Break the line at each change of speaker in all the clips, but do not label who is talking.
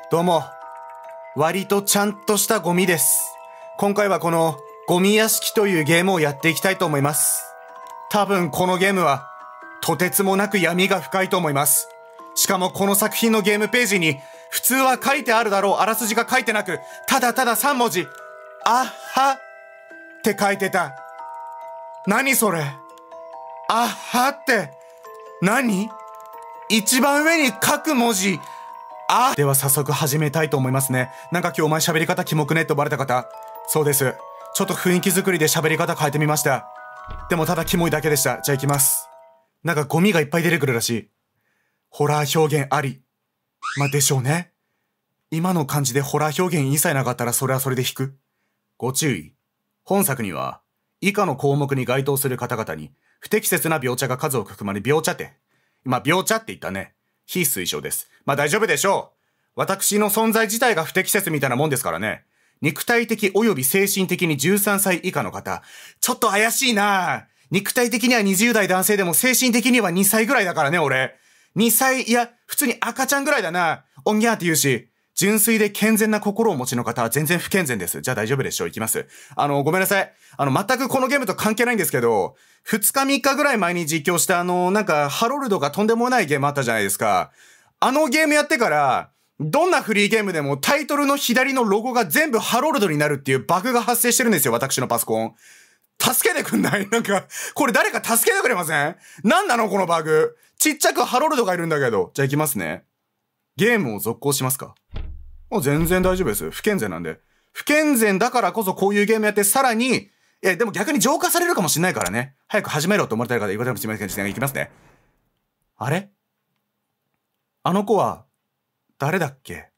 どうも、割とちゃんとしたゴミです。今回はこのゴミ屋敷というゲームをやっていきたいと思います。多分このゲームはとてつもなく闇が深いと思います。しかもこの作品のゲームページに普通は書いてあるだろうあらすじが書いてなく、ただただ3文字、あはって書いてた。何それ？あはって何？一番上に書く文字、では早速始めたいと思いますね。なんか今日お前喋り方キモくねって呼ばれた方。そうです。ちょっと雰囲気作りで喋り方変えてみました。でもただキモいだけでした。じゃあ行きます。なんかゴミがいっぱい出てくるらしい。ホラー表現あり。まあでしょうね。今の感じでホラー表現一切なかったらそれはそれで引く。ご注意。本作には以下の項目に該当する方々に不適切な描写が数多く含まれ、描写って。今描写って言ったね。非推奨です。まあ大丈夫でしょう。私の存在自体が不適切みたいなもんですからね。肉体的及び精神的に13歳以下の方。ちょっと怪しいな。肉体的には20代男性でも精神的には2歳ぐらいだからね、俺。2歳、いや、普通に赤ちゃんぐらいだな。おんぎゃーって言うし。純粋で健全な心をお持ちの方は全然不健全です。じゃあ大丈夫でしょう。いきます。ごめんなさい。全くこのゲームと関係ないんですけど、2日3日ぐらい前に実況したなんか、ハロルドがとんでもないゲームあったじゃないですか。あのゲームやってから、どんなフリーゲームでもタイトルの左のロゴが全部ハロルドになるっていうバグが発生してるんですよ、私のパソコン。助けてくんない？なんか、これ誰か助けてくれません？なんなのこのバグ。ちっちゃくハロルドがいるんだけど。じゃあ行きますね。ゲームを続行しますか？全然大丈夫です。不健全なんで。不健全だからこそこういうゲームやってさらに、でも逆に浄化されるかもしれないからね。早く始めろと思われた方いるかもしれませんけど、行きますね。あれ？あの子は、誰だっけ？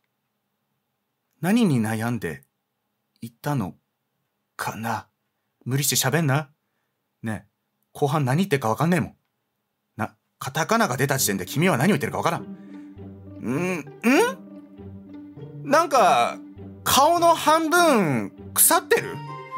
何に悩んでいたのかな？無理して喋んな。ねえ、後半何言ってるかわかんねえもん。カタカナが出た時点で君は何を言ってるかわからん。なんか、顔の半分、腐ってる？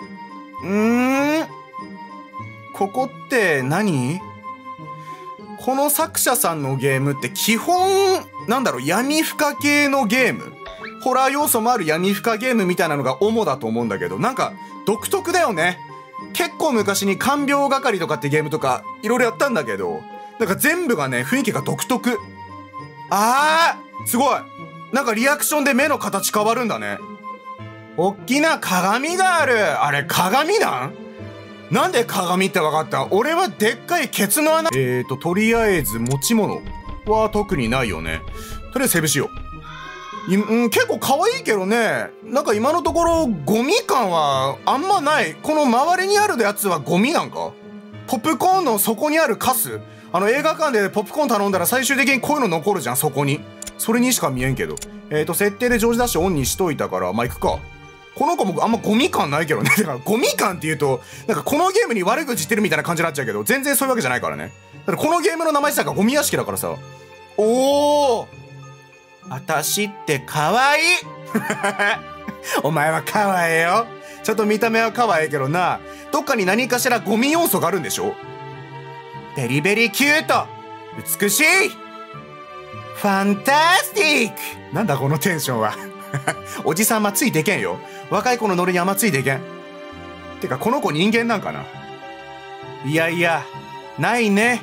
ここって何？この作者さんのゲームって基本、闇深系のゲーム。ホラー要素もある闇深ゲームみたいなのが主だと思うんだけど、なんか、独特だよね。結構昔に看病係とかってゲームとか、いろいろやったんだけど、なんか全部がね、雰囲気が独特。すごい。なんかリアクションで目の形変わるんだね。おっきな鏡がある。あれ鏡なんで鏡ってわかった？俺はでっかいケツの穴。とりあえず持ち物は特にないよね。とりあえずセーブしよう。結構可愛いけどね。なんか今のところゴミ感はあんまない。この周りにあるやつはゴミなんか？ポップコーンの底にあるカス？映画館でポップコーン頼んだら最終的にこういうの残るじゃん、そこに。それにしか見えんけど。設定で常時ダッシュオンにしといたから、まあ、行くか。この子もあんまゴミ感ないけどね。だからゴミ感って言うと、なんかこのゲームに悪口言ってるみたいな感じになっちゃうけど、全然そういうわけじゃないからね。だからこのゲームの名前自体がゴミ屋敷だからさ。おー！あたしって可愛いお前は可愛いよ。ちょっと見た目は可愛いけどな、どっかに何かしらゴミ要素があるんでしょ？ベリベリキュート！美しい！ファンタスティック！なんだこのテンションは。おじさんあんまついていけんよ。若い子のノリにあんまついていけん。てかこの子人間なんかな？いやいや、ないね。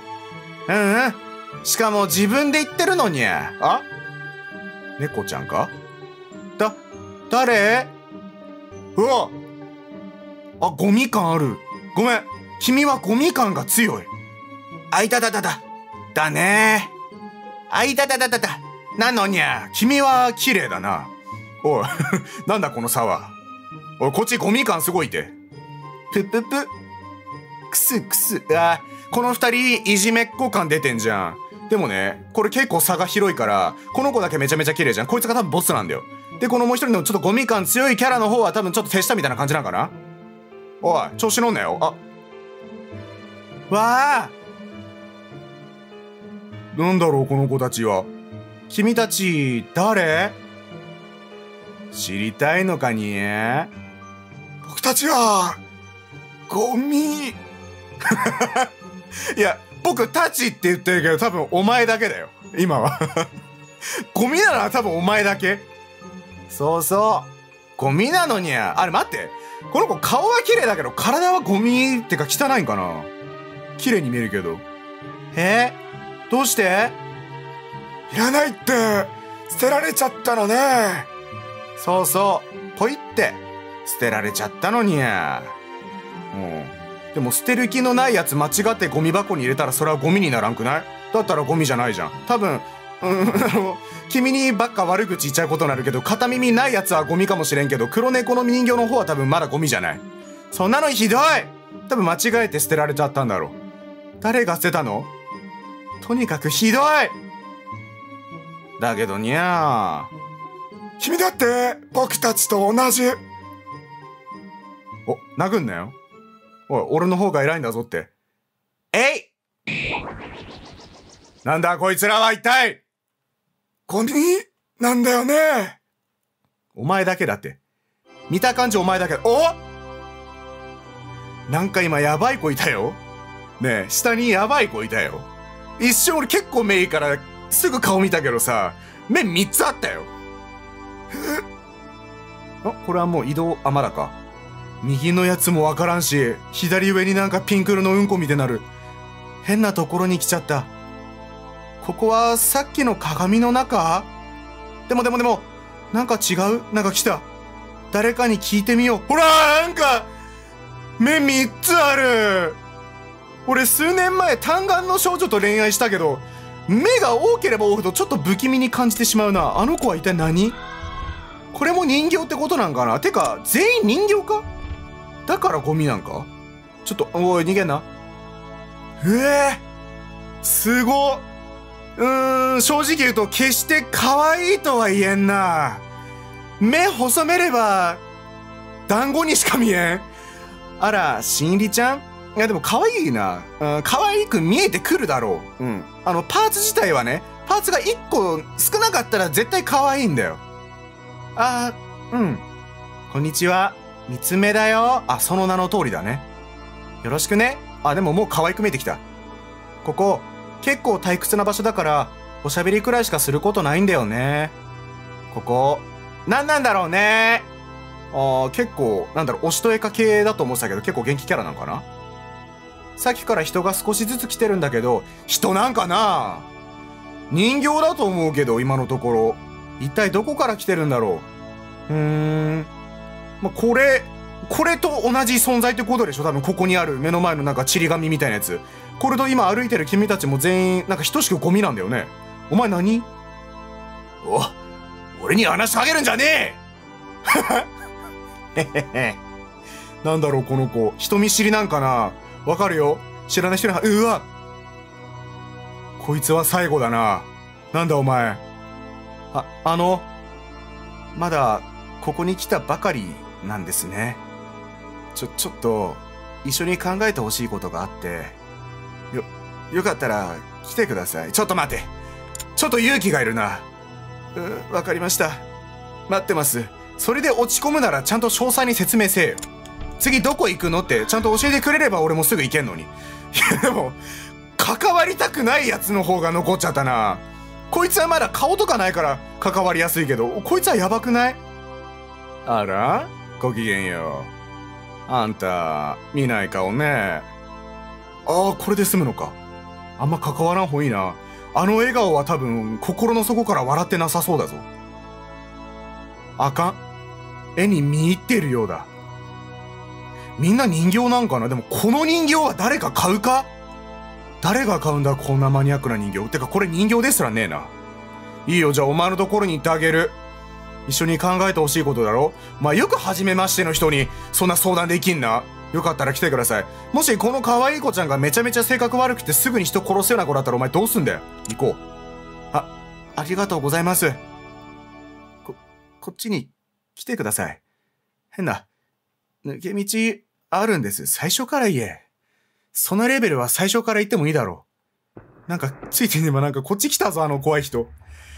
しかも自分で言ってるのに。猫ちゃんか？誰？うわ！ゴミ感ある。ごめん。君はゴミ感が強い。いた。だね。いた。なのにゃ。君は綺麗だな。おい、なんだこの差は。おい、こっちゴミ感すごいって。ぷ。くす。この二人いじめっ子感出てんじゃん。でもね、これ結構差が広いから、この子だけめちゃめちゃ綺麗じゃん。こいつが多分ボスなんだよ。で、このもう一人のちょっとゴミ感強いキャラの方は多分ちょっと手下みたいな感じなんかな。おい、調子乗んなよ。わあ！なんだろうこの子たちは。君たち誰？知りたいのかに？僕たちはゴミ。いや、僕たちって言ってるけど多分お前だけだよ今は。 ゴミなのは多分お前だけ。そうそう。ゴミなのにゃ。あれ待って。この子顔は綺麗だけど体はゴミってか汚いんかな。綺麗に見えるけど。どうして？
いらないって、捨てられちゃったのね。
そうそう。ポイって捨てられちゃったのにゃ。でも捨てる気のないやつ間違ってゴミ箱に入れたらそれはゴミにならんくない？だったらゴミじゃないじゃん。多分、君にばっか悪口言っちゃうことになるけど、片耳ないやつはゴミかもしれんけど、黒猫の人形の方は多分まだゴミじゃない。そんなのひどい！多分間違えて捨てられちゃったんだろう。誰が捨てたの？とにかくひどい！だけどにゃー。
君だって僕たちと同じ。
お、殴んなよ。おい、俺の方が偉いんだぞって。なんだこいつらは一体！
ゴミなんだよね。
お前だけだって。見た感じお前だけ。なんか今やばい子いたよ。ねえ、下にやばい子いたよ。一瞬俺結構目いいからすぐ顔見たけどさ、目3つあったよ。これはもう移動、まだか。右のやつもわからんし、左上になんかピンク色のうんこみてなる。変なところに来ちゃった。ここはさっきの鏡の中？でも、なんか違う？なんか来た。誰かに聞いてみよう。ほら、なんか、目3つある。俺数年前単眼の少女と恋愛したけど、目が多ければ多いほどちょっと不気味に感じてしまうな。あの子は一体何？これも人形ってことなんかな？てか、全員人形か？だからゴミなんか？ちょっと、おい、逃げんな。すごっ。正直言うと決して可愛いとは言えんな。目細めれば、団子にしか見えん。あら、しんりちゃん？いやでも可愛いな。可愛く見えてくるだろう。パーツ自体はね、パーツが1個少なかったら絶対可愛いんだよ。こんにちは。三つ目だよ。その名の通りだね。よろしくね。でももう可愛く見えてきた。ここ、結構退屈な場所だから、おしゃべりくらいしかすることないんだよね。ここ、なんなんだろうね。結構、おしとやか系だと思ってたけど、結構元気キャラなんかな？さっきから人が少しずつ来てるんだけど、人なんかな？人形だと思うけど、今のところ。一体どこから来てるんだろう。これと同じ存在ってことでしょ？多分ここにある目の前のなんかちり紙みたいなやつ。これと今歩いてる君たちも全員なんか等しくゴミなんだよね。お前何？俺に話しかけるんじゃねえなんだろうこの子。人見知りなんかな？わかるよ。知らない人にうわこいつは最後だな。なんだお前。まだここに来たばかりなんですね。ちょっと一緒に考えてほしいことがあって、よかったら来てください。ちょっと待て。ちょっと勇気がいるな。わかりました。待ってます。それで落ち込むならちゃんと詳細に説明せえよ。次どこ行くのってちゃんと教えてくれれば俺もすぐ行けんのに。いやでも、関わりたくないやつの方が残っちゃったな。こいつはまだ顔とかないから関わりやすいけど、こいつはやばくない？あら？ごきげんよう。あんた、見ない顔ね。これで済むのか。あんま関わらんほういいな。あの笑顔は多分、心の底から笑ってなさそうだぞ。あかん。絵に見入ってるようだ。みんな人形なんかな？でもこの人形は誰か買うか？誰が買うんだこんなマニアックな人形。てかこれ人形ですらねえな。いいよ、じゃあお前のところに行ってあげる。一緒に考えてほしいことだろ？よく初めましての人にそんな相談できんな。よかったら来てください。もしこの可愛い子ちゃんがめちゃめちゃ性格悪くてすぐに人殺すような子だったらお前どうすんだよ。行こう。ありがとうございます。こっちに来てください。変な抜け道あるんです。最初から言え。そのレベルは最初から言ってもいいだろう。なんかついてねばなんかこっち来たぞ怖い人。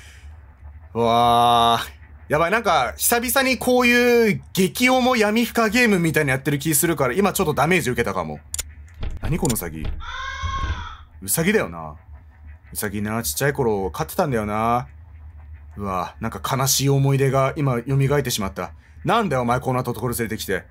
わー。やばい、なんか、久々にこういう激重闇深ゲームみたいなやってる気するから、今ちょっとダメージ受けたかも。何このウサギ。ウサギだよな。ウサギな、ちっちゃい頃飼ってたんだよな。 うわ、なんか悲しい思い出が今蘇ってしまった。なんだよお前こんなところ連れてきて。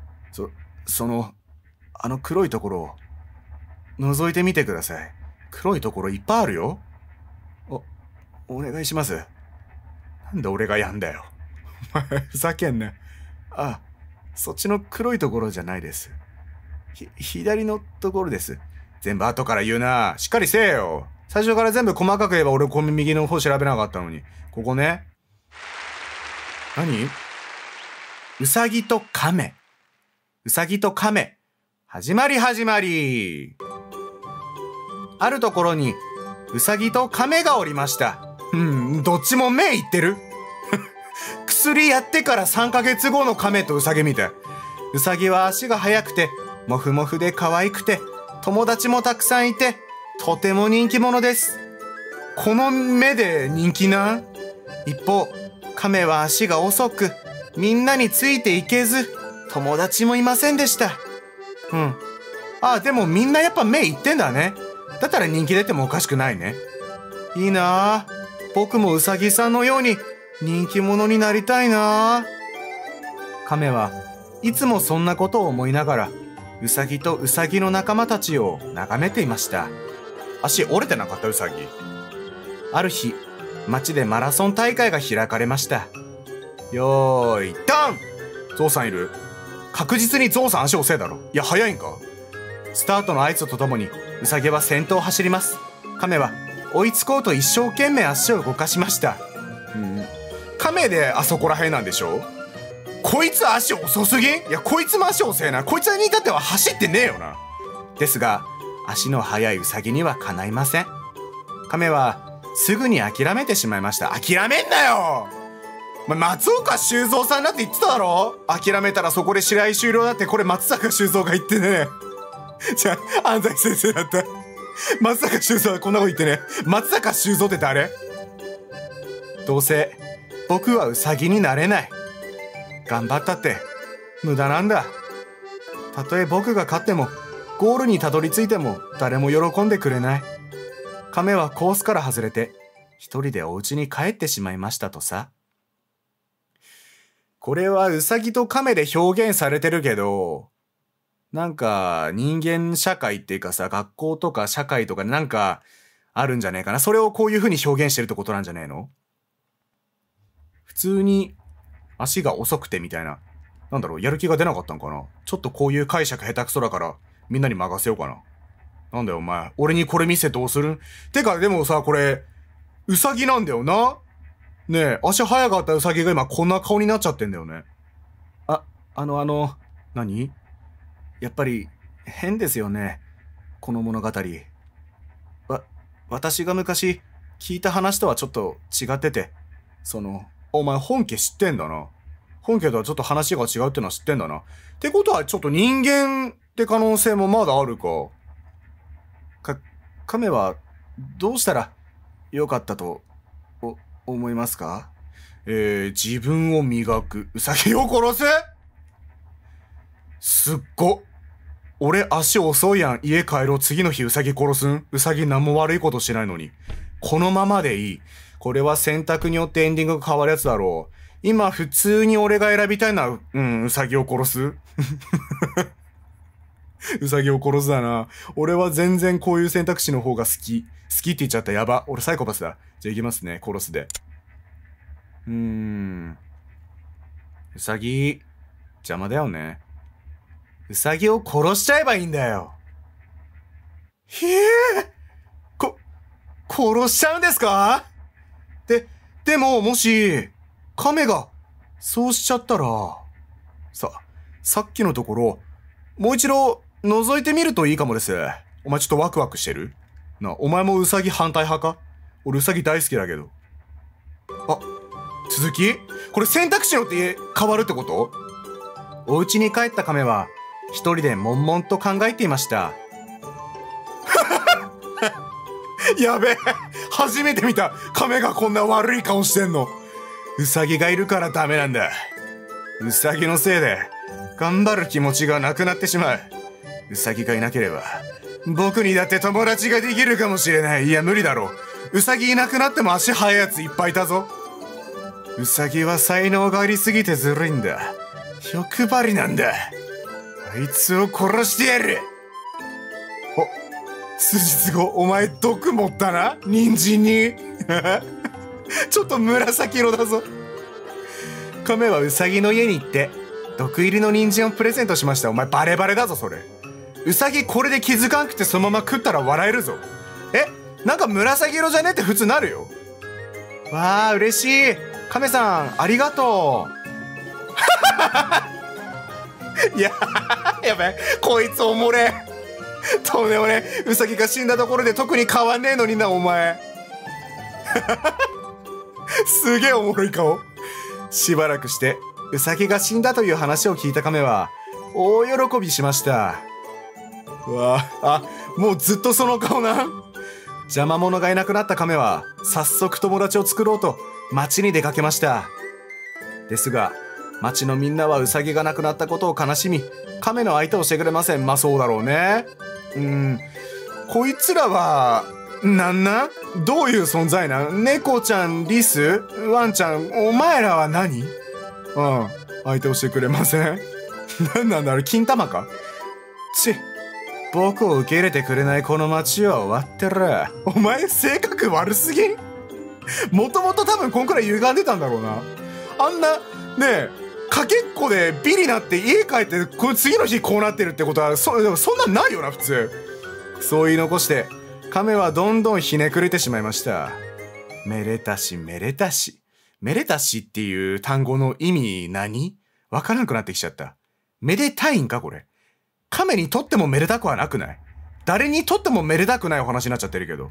あの黒いところを覗いてみてください。黒いところいっぱいあるよ。お願いします。なんで俺がやんだよ。お前ふざけんな。あ、そっちの黒いところじゃないです。左のところです。全部後から言うな。しっかりせえよ。最初から全部細かく言えば俺この右の方調べなかったのに。ここね。何？うさぎと亀。うさぎと亀。始まり。あるところにうさぎと亀がおりました。どっちも目いってる。薬やってから3ヶ月後の亀とうさぎみたい。うさぎは足が速くて、もふもふで可愛くて、友達もたくさんいて、とても人気者です。この目で人気な？一方、亀は足が遅く、みんなについていけず、友達もいませんでした。でもみんなやっぱ目いってんだね。だったら人気出てもおかしくないね。いいなぁ。僕もうさぎさんのように人気者になりたいなぁ。亀はいつもそんなことを思いながら、うさぎとうさぎの仲間たちを眺めていました。足折れてなかったうさぎ。ある日、町でマラソン大会が開かれました。よーい、ダン！ゾウさんいる？確実にゾウさん足遅いだろ。いや、早いんか？スタートの合図とともに、うさぎは先頭を走ります。亀は追いつこうと一生懸命足を動かしました。亀であそこらへんなんでしょ？こいつ足遅すぎん？いや、こいつも足遅えな。こいつに至っては走ってねえよな。ですが、足の速いうさぎにはかないません。亀はすぐに諦めてしまいました。諦めんなよ！松岡修造さんだって言ってただろ？諦めたらそこで試合終了だって、これ松坂修造が言ってね。じゃあ、安西先生だった。松坂修造はこんなこと言ってね。松坂修造って誰？どうせ僕はウサギになれない。頑張ったって無駄なんだ。たとえ僕が勝ってもゴールにたどり着いても誰も喜んでくれない。亀はコースから外れて一人でお家に帰ってしまいましたとさ。これはウサギと亀で表現されてるけど、なんか人間社会っていうかさ、学校とか社会とかなんかあるんじゃねえかな。それをこういう風に表現してるってことなんじゃねえの？普通に足が遅くてみたいな。なんだろう、やる気が出なかったんかな。ちょっとこういう解釈下手くそだからみんなに任せようかな。なんだよお前、俺にこれ見せどうする？てかでもさ、これウサギなんだよな。ねえ、足早かったウサギが今こんな顔になっちゃってんだよね。何？やっぱり変ですよね、この物語。私が昔聞いた話とはちょっと違ってて、お前本家知ってんだな。本家とはちょっと話が違うってのは知ってんだな。ってことはちょっと人間って可能性もまだあるか。亀はどうしたらよかったと思いますか？自分を磨く。ウサギを殺す？すっご。俺足遅いやん。家帰ろう。次の日ウサギ殺すん？ウサギ何も悪いことしてないのに。このままでいい。これは選択によってエンディングが変わるやつだろう。今普通に俺が選びたいのは、ウサギを殺すウサギを殺すだな。俺は全然こういう選択肢の方が好き。好きって言っちゃった。やば。俺サイコパスだ。じゃあ行きますね。殺すで。ウサギ、邪魔だよね。ウサギを殺しちゃえばいいんだよ。殺しちゃうんですか？でも、もし、亀が、そうしちゃったら、さっきのところ、もう一度、覗いてみるといいかもです。お前ちょっとワクワクしてる？お前もウサギ反対派か？俺ウサギ大好きだけど。続き？これ選択肢によって変わるってこと？お家に帰った亀は、一人で悶々と考えていました。やべえ、初めて見た。亀がこんな悪い顔してんの。ウサギがいるからダメなんだ。ウサギのせいで頑張る気持ちがなくなってしまう。ウサギがいなければ僕にだって友達ができるかもしれない。いや無理だろう。ウサギいなくなっても足速いやついっぱいいたぞ。 ウサギは才能がありすぎてずるいんだ。欲張りなんだ。あいつを殺してやる。お、数日後、お前毒持ったな、人参に。ちょっと紫色だぞ。亀はウサギの家に行って、毒入りの人参をプレゼントしました。お前バレバレだぞ、それ。ウサギこれで気づかんくてそのまま食ったら笑えるぞ。なんか紫色じゃねって普通なるよ。わあ、嬉しい。亀さん、ありがとう。いや、やべえ、こいつおもれ。とね、俺、ウサギが死んだところで特に変わんねえのにな、お前。すげえおもろい顔。しばらくして、ウサギが死んだという話を聞いた亀は、大喜びしました。うわあ、もうずっとその顔な。邪魔者がいなくなった亀は、早速友達を作ろうと、町に出かけました。ですが、町のみんなはウサギが亡くなったことを悲しみ、亀の相手をしてくれません。まあそうだろうね。こいつらは、どういう存在なん？猫ちゃん、リス、ワンちゃん、お前らは何？相手をしてくれません。なんなんだあれ、金玉か？僕を受け入れてくれないこの町は終わってる。お前性格悪すぎん？もともと多分こんくらい歪んでたんだろうな。あんな、ねえ、かけっこでビリなって家帰ってこの次の日こうなってるってことはそんなんないよな普通。そう言い残して亀はどんどんひねくれてしまいました。めでたしめでたし。めでたしっていう単語の意味何？わからなくなってきちゃった。めでたいんかこれ。亀にとってもめでたくはなくない？誰にとってもめでたくないお話になっちゃってるけど。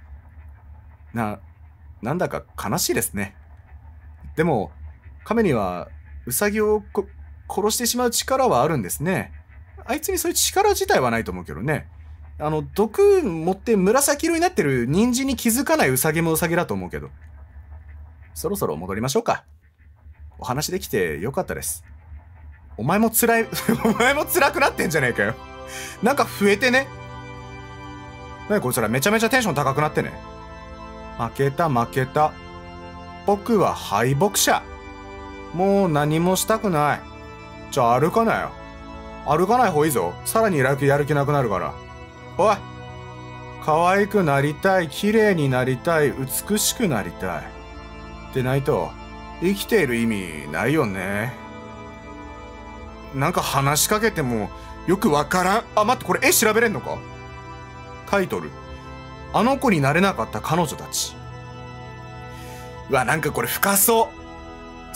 なんだか悲しいですね。でも、亀にはウサギを殺してしまう力はあるんですね。あいつにそういう力自体はないと思うけどね。毒持って紫色になってる人参に気づかないウサギもウサギだと思うけど。そろそろ戻りましょうか。お話できてよかったです。お前も辛くなってんじゃねえかよ。なんか増えてね。なにこいつらめちゃめちゃテンション高くなってね。負けた。僕は敗北者。もう何もしたくない。じゃあ歩かなよ。歩かない方がいいぞ。さらにやる気なくなるから。おい。可愛くなりたい、綺麗になりたい、美しくなりたい。でないと、生きている意味ないよね。なんか話しかけてもよくわからん。待って、これ絵調べれんのか？タイトル。あの子になれなかった彼女たち。うわ、なんかこれ深そう。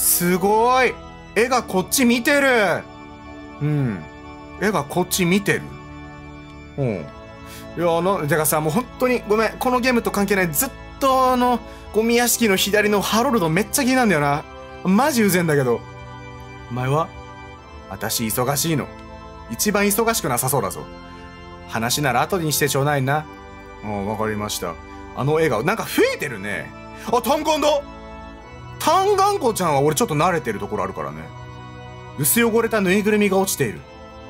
すごい。絵がこっち見てる。絵がこっち見てる。いや、てかさ、もう本当にごめん。このゲームと関係ない。ずっとゴミ屋敷の左のハロルドめっちゃ気になるんだよな。マジうぜんだけど。お前は？私忙しいの。一番忙しくなさそうだぞ。話なら後にしてちょうだいな。わかりました。笑顔、なんか増えてるね。単眼だ。単眼子ちゃんは俺ちょっと慣れてるところあるからね。薄汚れたぬいぐるみが落ちている。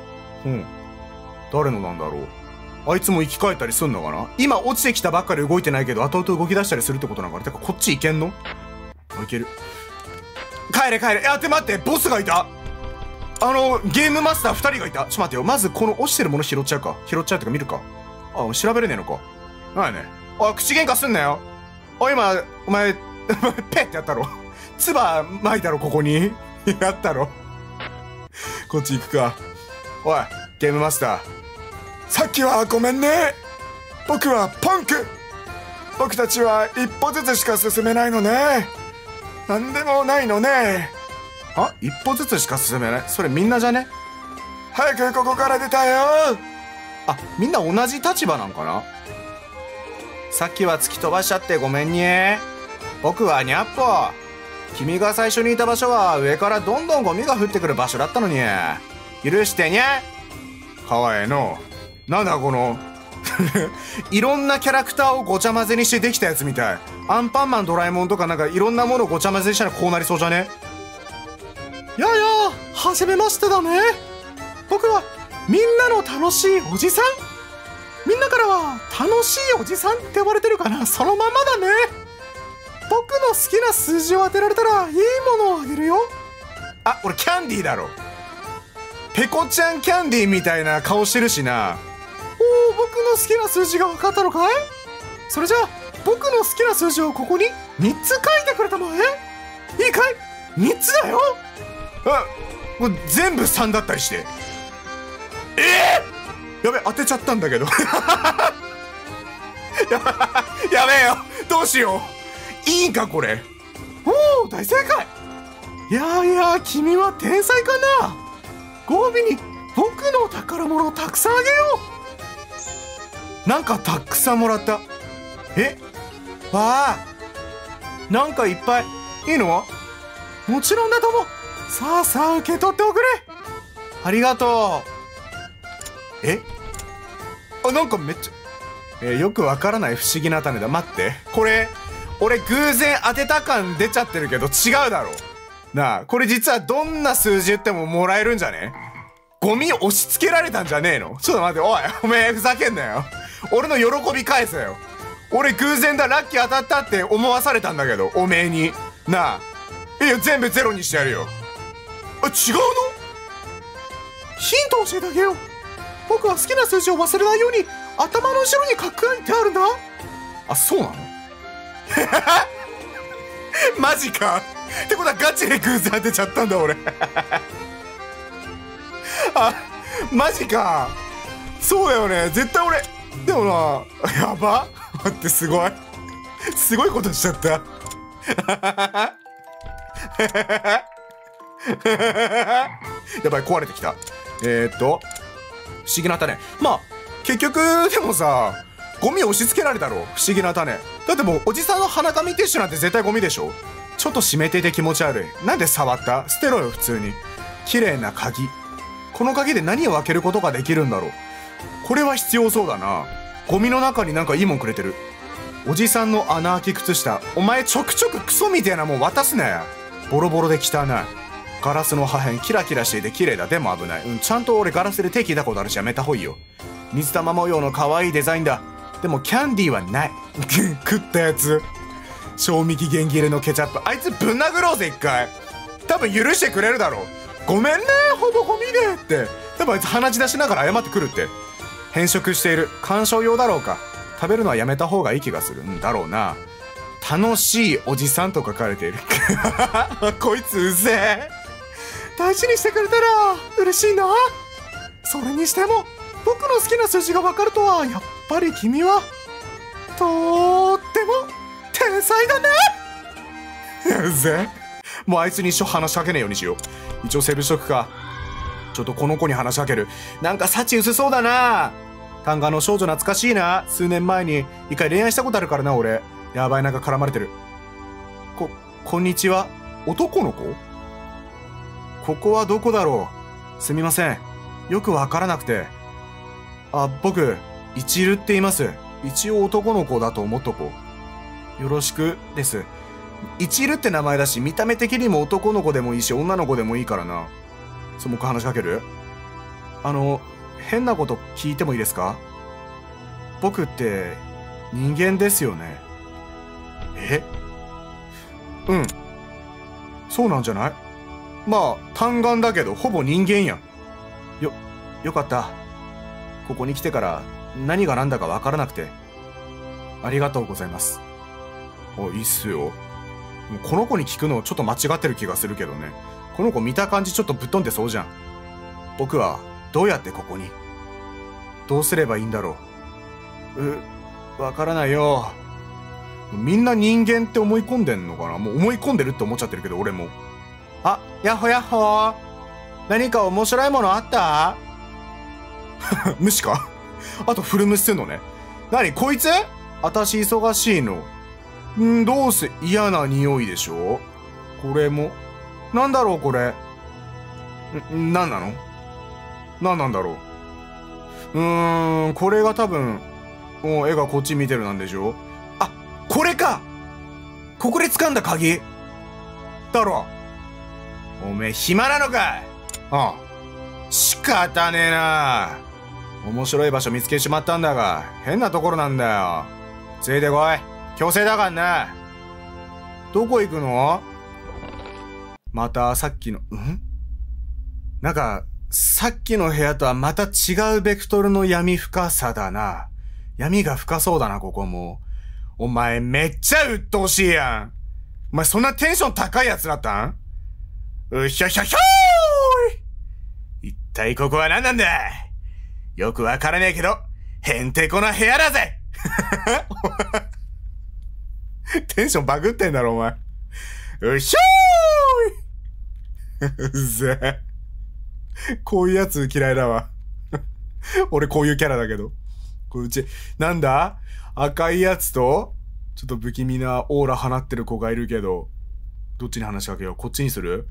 誰のなんだろう。あいつも生き返ったりすんのかな？今落ちてきたばっかり動いてないけど、後々動き出したりするってことなんかな。てかこっち行けんの？いける。帰れ。待って、ボスがいた。ゲームマスター2人がいた。ちょっと待ってよ。まずこの落ちてるもの拾っちゃうってか見るか。調べれねえのか。なんやね。口喧嘩すんなよ。今、お前、ペッてやったろ。唾撒いたろ、ここに。やったろ。こっち行くか。おい、ゲームマスター。
さっきはごめんね。僕はパンク。僕たちは一歩ずつしか進めないのね。なんでもないのね。
一歩ずつしか進めない？それみんなじゃね？
早くここから出たよ。
みんな同じ立場なんかな？さっきは突き飛ばしちゃってごめんね。僕はニャッポ。君が最初にいた場所は上からどんどんゴミが降ってくる場所だったのに。許してにゃ。かわいいの。なんだこのいろんなキャラクターをごちゃ混ぜにしてできたやつみたい。アンパンマン、ドラえもんとかなんかいろんなものをごちゃ混ぜにしたらこうなりそうじゃね？はじめましてだね。僕はみんなの楽しいおじさん。みんなからは楽しいおじさんって呼ばれてるかな。そのままだね。僕の好きな数字を当てられたらいいものをあげるよ。あ、俺キャンディーだろ。ペコちゃんキャンディーみたいな顔してるしな。おお、僕の好きな数字が分かったのかい？それじゃあ僕の好きな数字をここに3つ書いてくれたまえ。いいかい？ 3 つだよ。あ、もう全部3だったりして。やべ、当てちゃったんだけど。やべえよ、どうしよう。いいんかこれ。おお、大正解。いやいや、君は天才かな。ご褒美に僕の宝物をたくさんあげよう。なんかたくさんもらった。わあ、なんかいっぱい。いいの？もちろんだとも。さあさあ、受け取っておくれ。ありがとう。あ、なんかめっちゃよくわからない不思議な種だ。待って、これ俺偶然当てた感出ちゃってるけど違うだろなあ。これ実はどんな数字言ってももらえるんじゃね？ゴミ押し付けられたんじゃねえの？ちょっと待って、おい、おめえふざけんなよ。俺の喜び返せよ。俺偶然だ、ラッキー当たったって思わされたんだけど、おめえになあ。いや、全部ゼロにしてやるよ。あ、違うの？ヒント教えてあげよう。僕は好きな数字を忘れないように頭の後ろに書いてあるんだ。あ、そうなの？マジか。ってことはガチで偶然当てちゃったんだ俺。あ、マジか。そうだよね、絶対俺。でもな、やば。待って、すごいことしちゃった。やばい、壊れてきた。不思議な種。まあ結局でもさ、ゴミ押し付けられたろ、不思議な種。だってもうおじさんの鼻紙ティッシュなんて絶対ゴミでしょ。ちょっと湿っていて気持ち悪い。なんで触った？捨てろよ普通に。綺麗な鍵。この鍵で何を開けることができるんだろう。これは必要そうだな。ゴミの中になんかいいもんくれてる。おじさんの穴開き靴下。お前ちょくちょくクソみたいなもん渡すなよ。ボロボロで汚い。ガラスの破片キラキラしていて綺麗だ。でも危ない。ちゃんと俺ガラスで手聞いたことあるしやめた方がいいよ。水玉模様の可愛いデザインだ。でもキャンディーはない。食ったやつ。賞味期限切れのケチャップ。あいつぶん殴ろうぜ一回。多分許してくれるだろう。ごめんね、ほぼゴミでって。多分あいつ鼻血出しながら謝ってくるって。変色している。鑑賞用だろうか。食べるのはやめた方がいい気がする。だろうな。楽しいおじさんと書かれている。こいつうぜえ。大事にしてくれたら嬉しいな。それにしても僕の好きな数字が分かるとは、やっぱり君はとーっても天才だね。うぜえ。もうあいつに一生話しかけねえようにしよう。一応セーブしとくか。ちょっとこの子に話しかける。なんか幸薄そうだな。単画の少女懐かしいな。数年前に一回恋愛したことあるからな俺。やばい、なんか絡まれてる。こんにちは。男の子？ここはどこだろう。すみません、よくわからなくて。あ、僕イチルって言います。一応男の子だと思っとこう。よろしくです。イチルって名前だし、見た目的にも男の子でもいいし女の子でもいいからな。もう一回話しかける？変なこと聞いてもいいですか？僕って人間ですよね？うん、そうなんじゃない？まあ単眼だけどほぼ人間やん。よかった。ここに来てから何が何だかわからなくて。ありがとうございます。いいっすよ。この子に聞くのちょっと間違ってる気がするけどね。この子見た感じちょっとぶっ飛んでそうじゃん。僕はどうやってここに？どうすればいいんだろう。わからないよ。みんな人間って思い込んでんのかな。もう思い込んでるって思っちゃってるけど俺も。あ、やっほやっほ。何か面白いものあった？無視か。あとフル無視すんのね。何こいつ？私忙しいの。どうせ嫌な匂いでしょ。これもなんだろうこれ。なんなの？なんなんだろう。これが多分もう絵がこっち見てるなんでしょ。あ、これか。ここで掴んだ鍵だろ。おめえ暇なのかい？ああ、仕方ねえな。面白い場所見つけちまったんだが変なところなんだよ。ついてこい。強制だからな。 どこ行くの？またさっきの、なんか、さっきの部屋とはまた違うベクトルの闇深さだな。闇が深そうだな、ここも。お前めっちゃ鬱陶しいやん。お前そんなテンション高いやつだったん？うひょひょひょーい！一体ここは何なんだ？よくわからねえけど、へんてこな部屋だぜテンションバグってんだろ、お前。うひょーい！うぜえ。こういうやつ嫌いだわ。俺こういうキャラだけど。これうち、なんだ？赤いやつと、ちょっと不気味なオーラ放ってる子がいるけど、どっちに話しかけよう？こっちにする？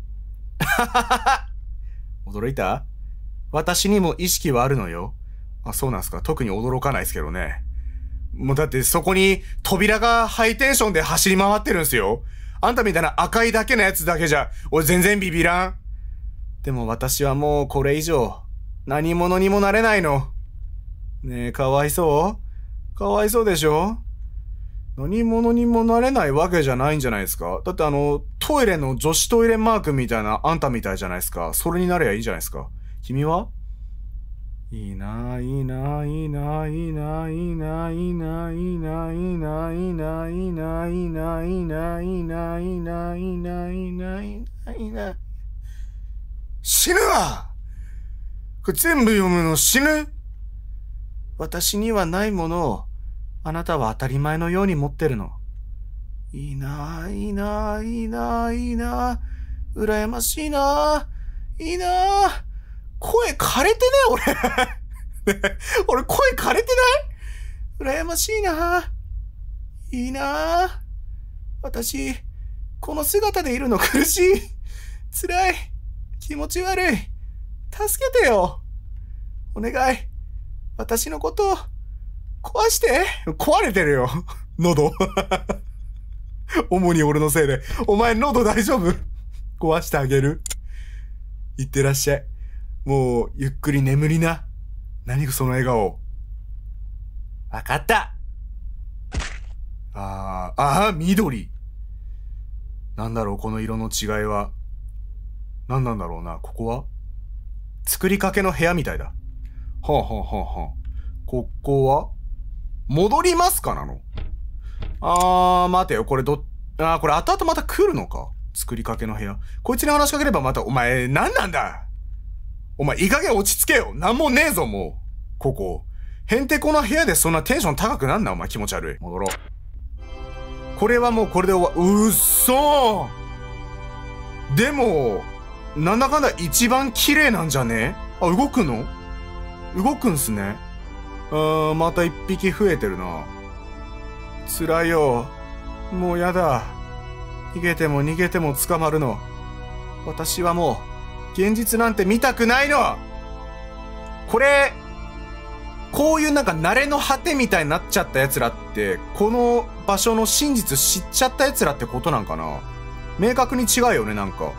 驚いた？私にも意識はあるのよ。あ、そうなんすか。特に驚かないですけどね。もうだってそこに扉がハイテンションで走り回ってるんすよ。あんたみたいな赤いだけのやつだけじゃ、俺全然ビビらん。でも私はもうこれ以上、何者にもなれないの。ねえ、かわいそう？かわいそうでしょ？何者にもなれないわけじゃないんじゃないですか？だってトイレの女子トイレマークみたいなあんたみたいじゃないですか。それになればいいじゃないですか。君は？いいな、いいな、いいな、いいな、いいな、いいな、いいな、いいな、いいな、いいな、いいな、いいな、いいな、いいな、いいな、いいな、いいな、いいな。死ぬわ！これ全部読むの死ぬ？私にはないものを、あなたは当たり前のように持ってるの。いいな、いいな、いいな、いいな、羨ましいな、いいな。声枯れてね俺。俺声枯れてない？羨ましいな。いいな。私、この姿でいるの苦しい。辛い。気持ち悪い。助けてよ。お願い。私のことを壊して。壊れてるよ。喉。主に俺のせいで。お前喉大丈夫？壊してあげる。いってらっしゃい。もう、ゆっくり眠りな。何その笑顔。わかった。緑。なんだろう、この色の違いは。何なんだろうな、ここは作りかけの部屋みたいだ。はあ、はあはあはあ、ここは戻りますかなの？待てよ、これこれ後々また来るのか？作りかけの部屋。こいつに話しかければまた、お前、何なんだ？お前、いい加減落ち着けよ。なんもねえぞ、もう。ここ。へんてこな部屋でそんなテンション高くなんな、お前。気持ち悪い。戻ろう。これはもうこれで終わ、うっそー。でも、なんだかんだ一番綺麗なんじゃね？動くの？動くんすね。また一匹増えてるな。辛いよ。もうやだ。逃げても逃げても捕まるの。私はもう、現実なんて見たくないの！これ、こういうなんか慣れの果てみたいになっちゃった奴らって、この場所の真実知っちゃった奴らってことなんかな？明確に違うよね、なんか。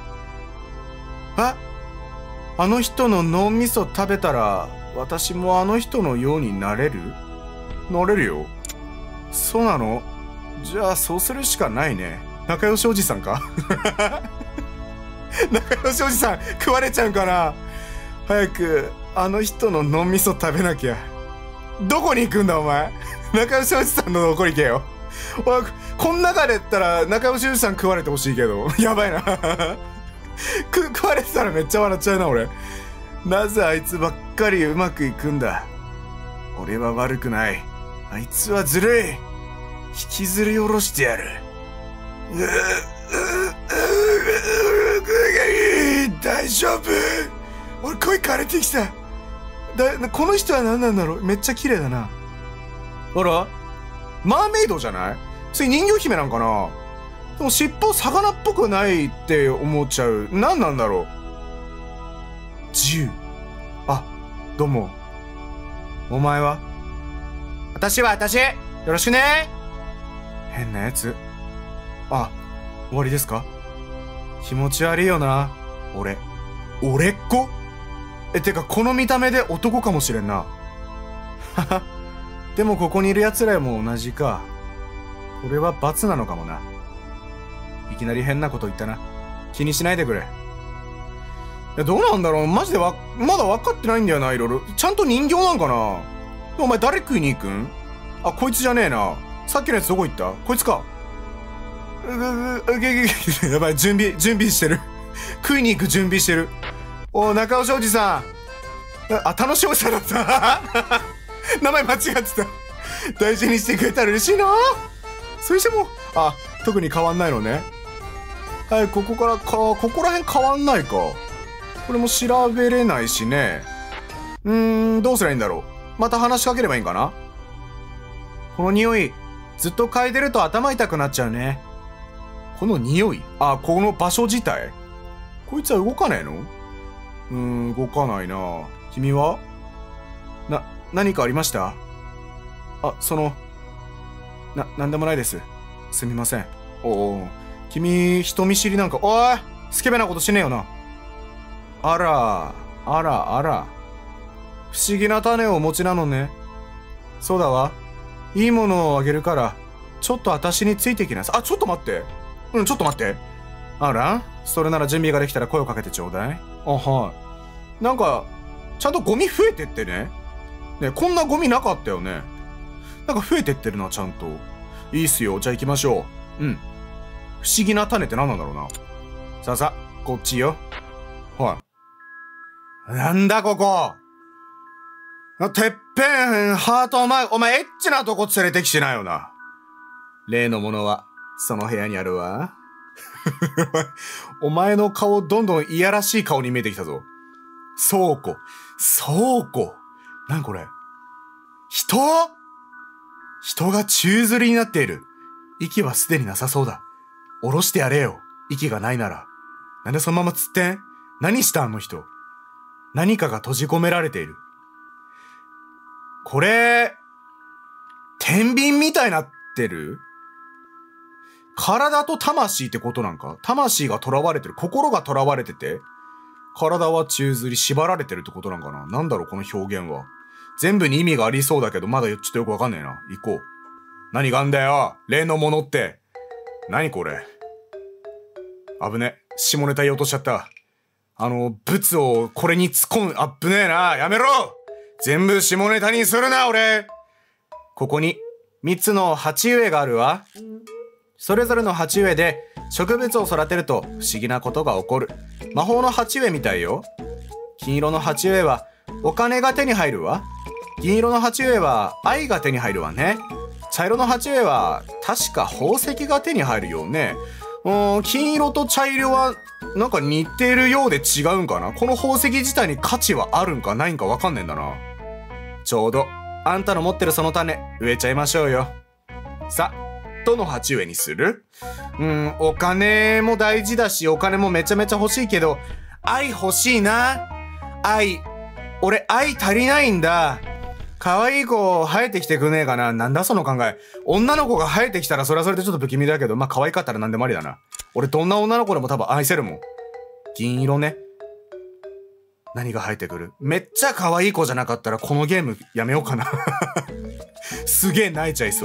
あの人の脳みそ食べたら、私もあの人のようになれる？なれるよ。そうなの？じゃあそうするしかないね。仲良しおじさんか？仲良しおじさん食われちゃうかな？早くあの人の脳みそ食べなきゃ。どこに行くんだお前。仲良しおじさんのどこに行けよ。こん中で言ったら仲良しおじさん食われてほしいけど。やばいな。食われてたらめっちゃ笑っちゃうな俺。なぜあいつばっかりうまくいくんだ。俺は悪くない。あいつはずるい。引きずり下ろしてやる。大丈夫？俺声枯れてきた。この人は何なんだろう？めっちゃ綺麗だな。あら？マーメイドじゃない？それ人魚姫なんかな？でも尻尾魚っぽくないって思っちゃう。何なんだろう？銃。どうも。お前は？私。よろしくね。変なやつ。終わりですか？気持ち悪いよな。俺っ子？てかこの見た目で男かもしれんな。はは。でもここにいる奴らも同じか。これは罰なのかもな。 いきなり変なこと言ったな。気にしないでくれ。いや、どうなんだろう。マジでまだ分かってないんだよな、いろいろ。ちゃんと人形なんかな。お前誰食いに行くん？あ、こいつじゃねえな。さっきのやつどこ行った？こいつか。やばい、準備してる。食いに行く準備してる。お、中尾庄司さん。あ、楽しおじさんだった。名前間違ってた。大事にしてくれたら嬉しいな。それしても、あ、特に変わんないのね。はい、ここら辺変わんないか。これも調べれないしね。どうすりゃいいんだろう。また話しかければいいんかな。この匂い、ずっと嗅いでると頭痛くなっちゃうね。この匂い？あ、この場所自体？こいつは動かねえの？動かないな。君は？何かありました？あ、なんでもないです。すみません。君、人見知りなんか、おい！スケベなことしねえよな。あら。不思議な種をお持ちなのね。そうだわ。いいものをあげるから、ちょっと私についてきなさい。あ、ちょっと待って。ちょっと待って。あら？それなら準備ができたら声をかけてちょうだい。あ、はい。なんか、ちゃんとゴミ増えてってね。ね、こんなゴミなかったよね。なんか増えてってるな、ちゃんと。いいっすよ。じゃあ行きましょう。不思議な種って何なんだろうな。さ、こっちよ。はい。なんだここ。てっぺん、ハートお前エッチなとこ連れてきてないよな。例のものは、その部屋にあるわ。お前の顔どんどんいやらしい顔に見えてきたぞ。倉庫。なんこれ。人が宙吊りになっている。息はすでになさそうだ。下ろしてやれよ。息がないなら。なんでそのままつってん？何したあの人。何かが閉じ込められている。これ、天秤みたいになってる？体と魂ってことなんか？魂が囚われてる。心が囚われてて、体は宙吊り縛られてるってことなんかな？なんだろうこの表現は。全部に意味がありそうだけど、まだちょっとよくわかんねえな。行こう。何があんだよ例のものって。何これ。危ね。下ネタ言おうとしちゃった。ブツをこれに突っ込む。あっぶねえな。やめろ！全部下ネタにするな、俺！ここに3つの鉢植えがあるわ。それぞれの鉢植えで植物を育てると不思議なことが起こる。魔法の鉢植えみたいよ。金色の鉢植えはお金が手に入るわ。銀色の鉢植えは愛が手に入るわね。茶色の鉢植えは確か宝石が手に入るよね。金色と茶色はなんか似てるようで違うんかな。この宝石自体に価値はあるんかないんかわかんねえんだな。ちょうどあんたの持ってるその種植えちゃいましょうよ。さ、どの鉢植えにする？お金も大事だし、お金もめちゃめちゃ欲しいけど、愛欲しいな。俺愛足りないんだ。可愛い子生えてきてくねえかな。なんだその考え。女の子が生えてきたらそれはそれでちょっと不気味だけど、まあ可愛かったらなんでもありだな。俺どんな女の子でも多分愛せるもん。銀色ね。何が生えてくる？めっちゃ可愛い子じゃなかったらこのゲームやめようかな。すげえ泣いちゃいそう。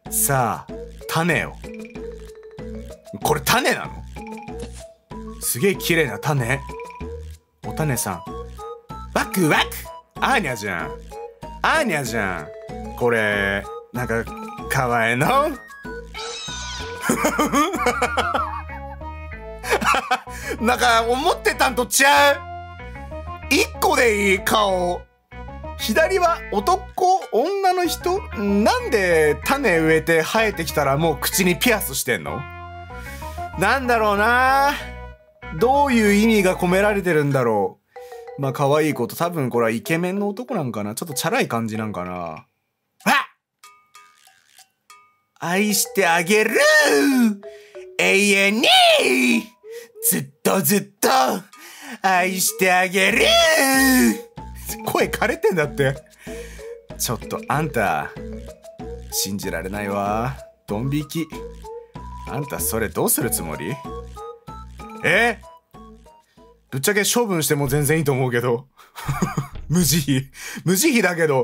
さあ、種よ。これ種なの？すげえ綺麗な種。お種さん。ワクワク！アーニャじゃん。アーニャじゃん。これ、なんか、かわいいの？なんか、思ってたんとちゃう。1個でいい顔。左は女の人？なんで種植えて生えてきたらもう口にピアスしてんの？なんだろうな。どういう意味が込められてるんだろう。まあ可愛い子と多分これはイケメンの男なんかな。ちょっとチャラい感じなんかな。愛してあげる！永遠に！ずっと愛してあげる！声枯れてんだって。ちょっとあんた、信じられないわ。ドン引き。あんたそれどうするつもり？ぶっちゃけ処分しても全然いいと思うけど。無慈悲だけど、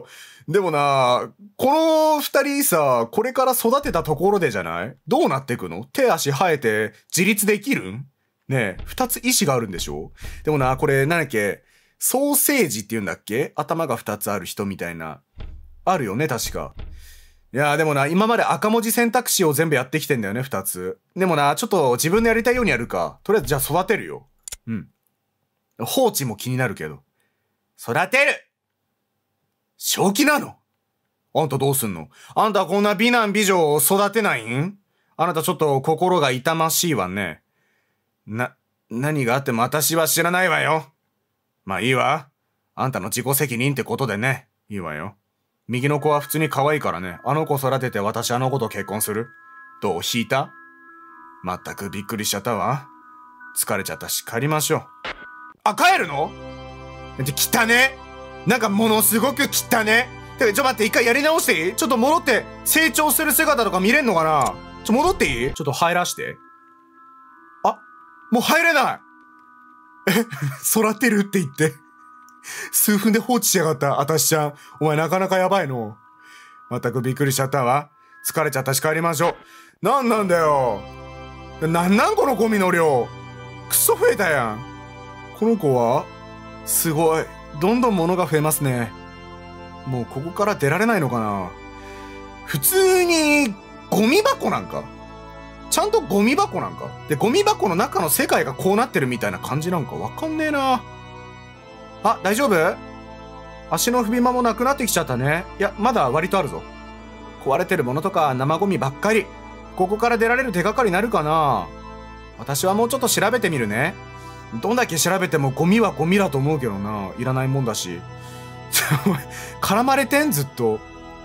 でもな、この二人さ、これから育てたところでじゃない？どうなってくの？手足生えて自立できるん？ねえ、二つ意志があるんでしょ？でもな、これなんだっけ？ソーセージって言うんだっけ？頭が二つある人みたいな。あるよね、確か。いやーでもな、今まで赤文字選択肢を全部やってきてんだよね、二つ。でもな、ちょっと自分でやりたいようにやるか。とりあえずじゃあ育てるよ。うん。放置も気になるけど。育てる！正気なの？あんたどうすんの？あんたこんな美男美女を育てないん？あなたちょっと心が痛ましいわね。何があっても私は知らないわよ。まあいいわ。あんたの自己責任ってことでね。いいわよ。右の子は普通に可愛いからね。あの子育てて私あの子と結婚する？どう引いた？まったくびっくりしちゃったわ。疲れちゃったし帰りましょう。あ、帰るの？汚ね。なんかものすごく汚ね。てか、待って、一回やり直していい？ちょっと戻って成長する姿とか見れんのかな？戻っていい？ちょっと入らして。あ、もう入れない。育てるって言って。数分で放置しやがった、あたしちゃん。お前なかなかやばいの。まったくびっくりしちゃったわ。疲れちゃったし帰りましょう。なんだよ。なんこのゴミの量。くっそ増えたやん。この子はすごい。どんどん物が増えますね。もうここから出られないのかな。普通にゴミ箱なんか？ちゃんとゴミ箱なんか？で、ゴミ箱の中の世界がこうなってるみたいな感じなんかわかんねえな。あ、大丈夫？足の踏み間もなくなってきちゃったね。いや、まだ割とあるぞ。壊れてるものとか生ゴミばっかり。ここから出られる手がかりになるかな？私はもうちょっと調べてみるね。どんだけ調べてもゴミはゴミだと思うけどな。いらないもんだし。絡まれてん？ずっと。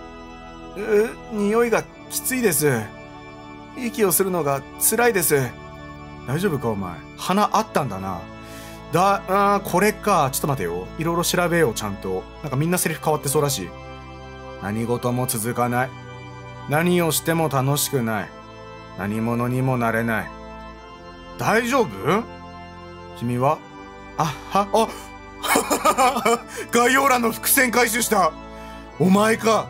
匂いがきついです。息をするのが辛いです。大丈夫かお前。鼻あったんだな。これか。ちょっと待てよ。いろいろ調べよう、ちゃんと。なんかみんなセリフ変わってそうだし。何事も続かない。何をしても楽しくない。何者にもなれない。大丈夫？君は？概要欄の伏線回収した。お前か。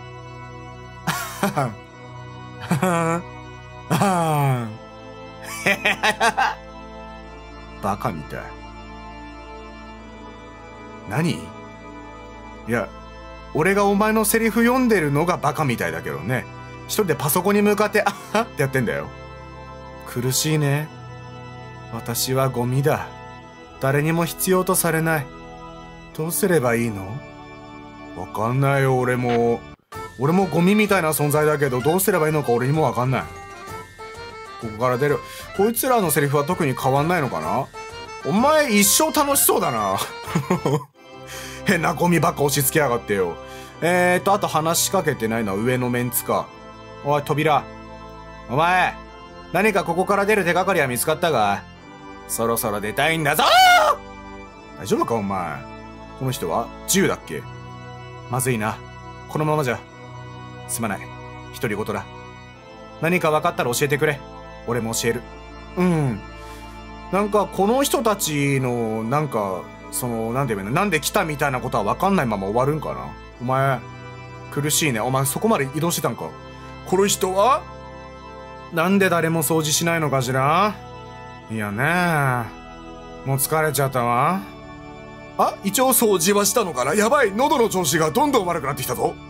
バカみたい。何？いや、俺がお前のセリフ読んでるのがバカみたいだけどね。一人でパソコンに向かってってやってんだよ。苦しいね。私はゴミだ。誰にも必要とされない。どうすればいいの？わかんないよ、俺もゴミみたいな存在だけど、どうすればいいのか俺にもわかんない。ここから出る。こいつらのセリフは特に変わんないのかな？お前一生楽しそうだな。変なゴミばっか押し付けやがってよ。あと話しかけてないのは上のメンツか。おい、扉。お前、何かここから出る手がかりは見つかったか？そろそろ出たいんだぞー！大丈夫かお前。この人は銃だっけ？まずいな。このままじゃ。すまない。独り言だ。何か分かったら教えてくれ。俺も教える。なんかこの人たちの、なんか、なんて言うの、なんで来たみたいなことは分かんないまま終わるんかな。お前、苦しいね。お前そこまで移動してたんか。この人は？なんで誰も掃除しないのかしら？いやね。もう疲れちゃったわ。一応掃除はしたのかな。やばい、喉の調子がどんどん悪くなってきたぞ。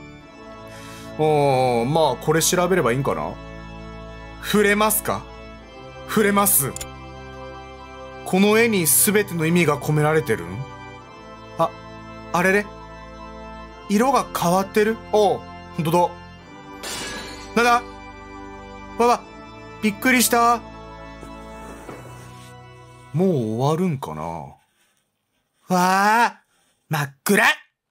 まあこれ調べればいいんかな。触れますか？触れます。この絵に全ての意味が込められてるん？あれれ？色が変わってる？ほんとだ。なんだ？わ、びっくりした。もう終わるんかな。わあ、真っ暗。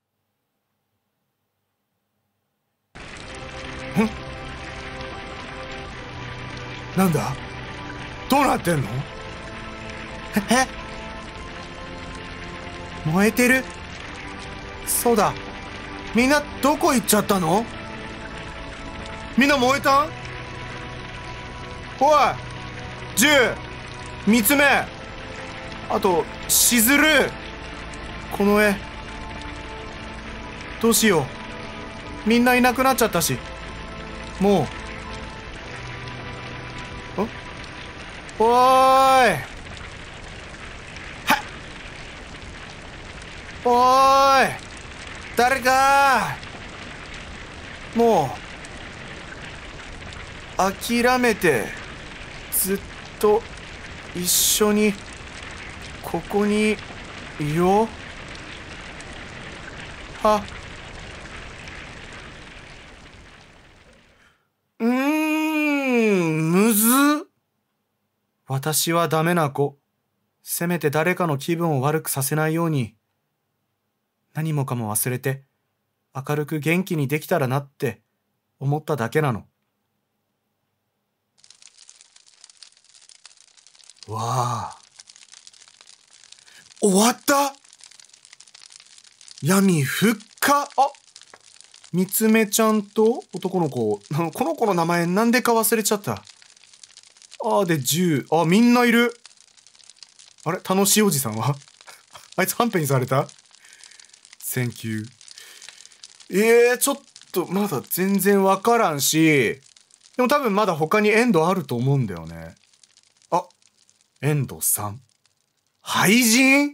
なんだ？どうなってんの？燃えてる？そうだ。みんなどこ行っちゃったの？みんな燃えた？おい！銃！三つ目！あと、しずる！この絵。どうしよう。 みんないなくなっちゃったし。もう。おーい。はっ。おーい。誰か。もう。諦めて。ずっと。一緒に。ここに。いよ。は。むずっ。私はダメな子。せめて誰かの気分を悪くさせないように。何もかも忘れて、明るく元気にできたらなって思っただけなの。わあ。終わった。闇復活。あ、みつめちゃんと男の子。この子の名前なんでか忘れちゃった。あ、で10。あ、みんないる。あれ、楽しいおじさんはあいつハンペにされた。Thank you。ちょっとまだ全然わからんし、でも多分まだ他にエンドあると思うんだよね。あ、エンド3。廃人。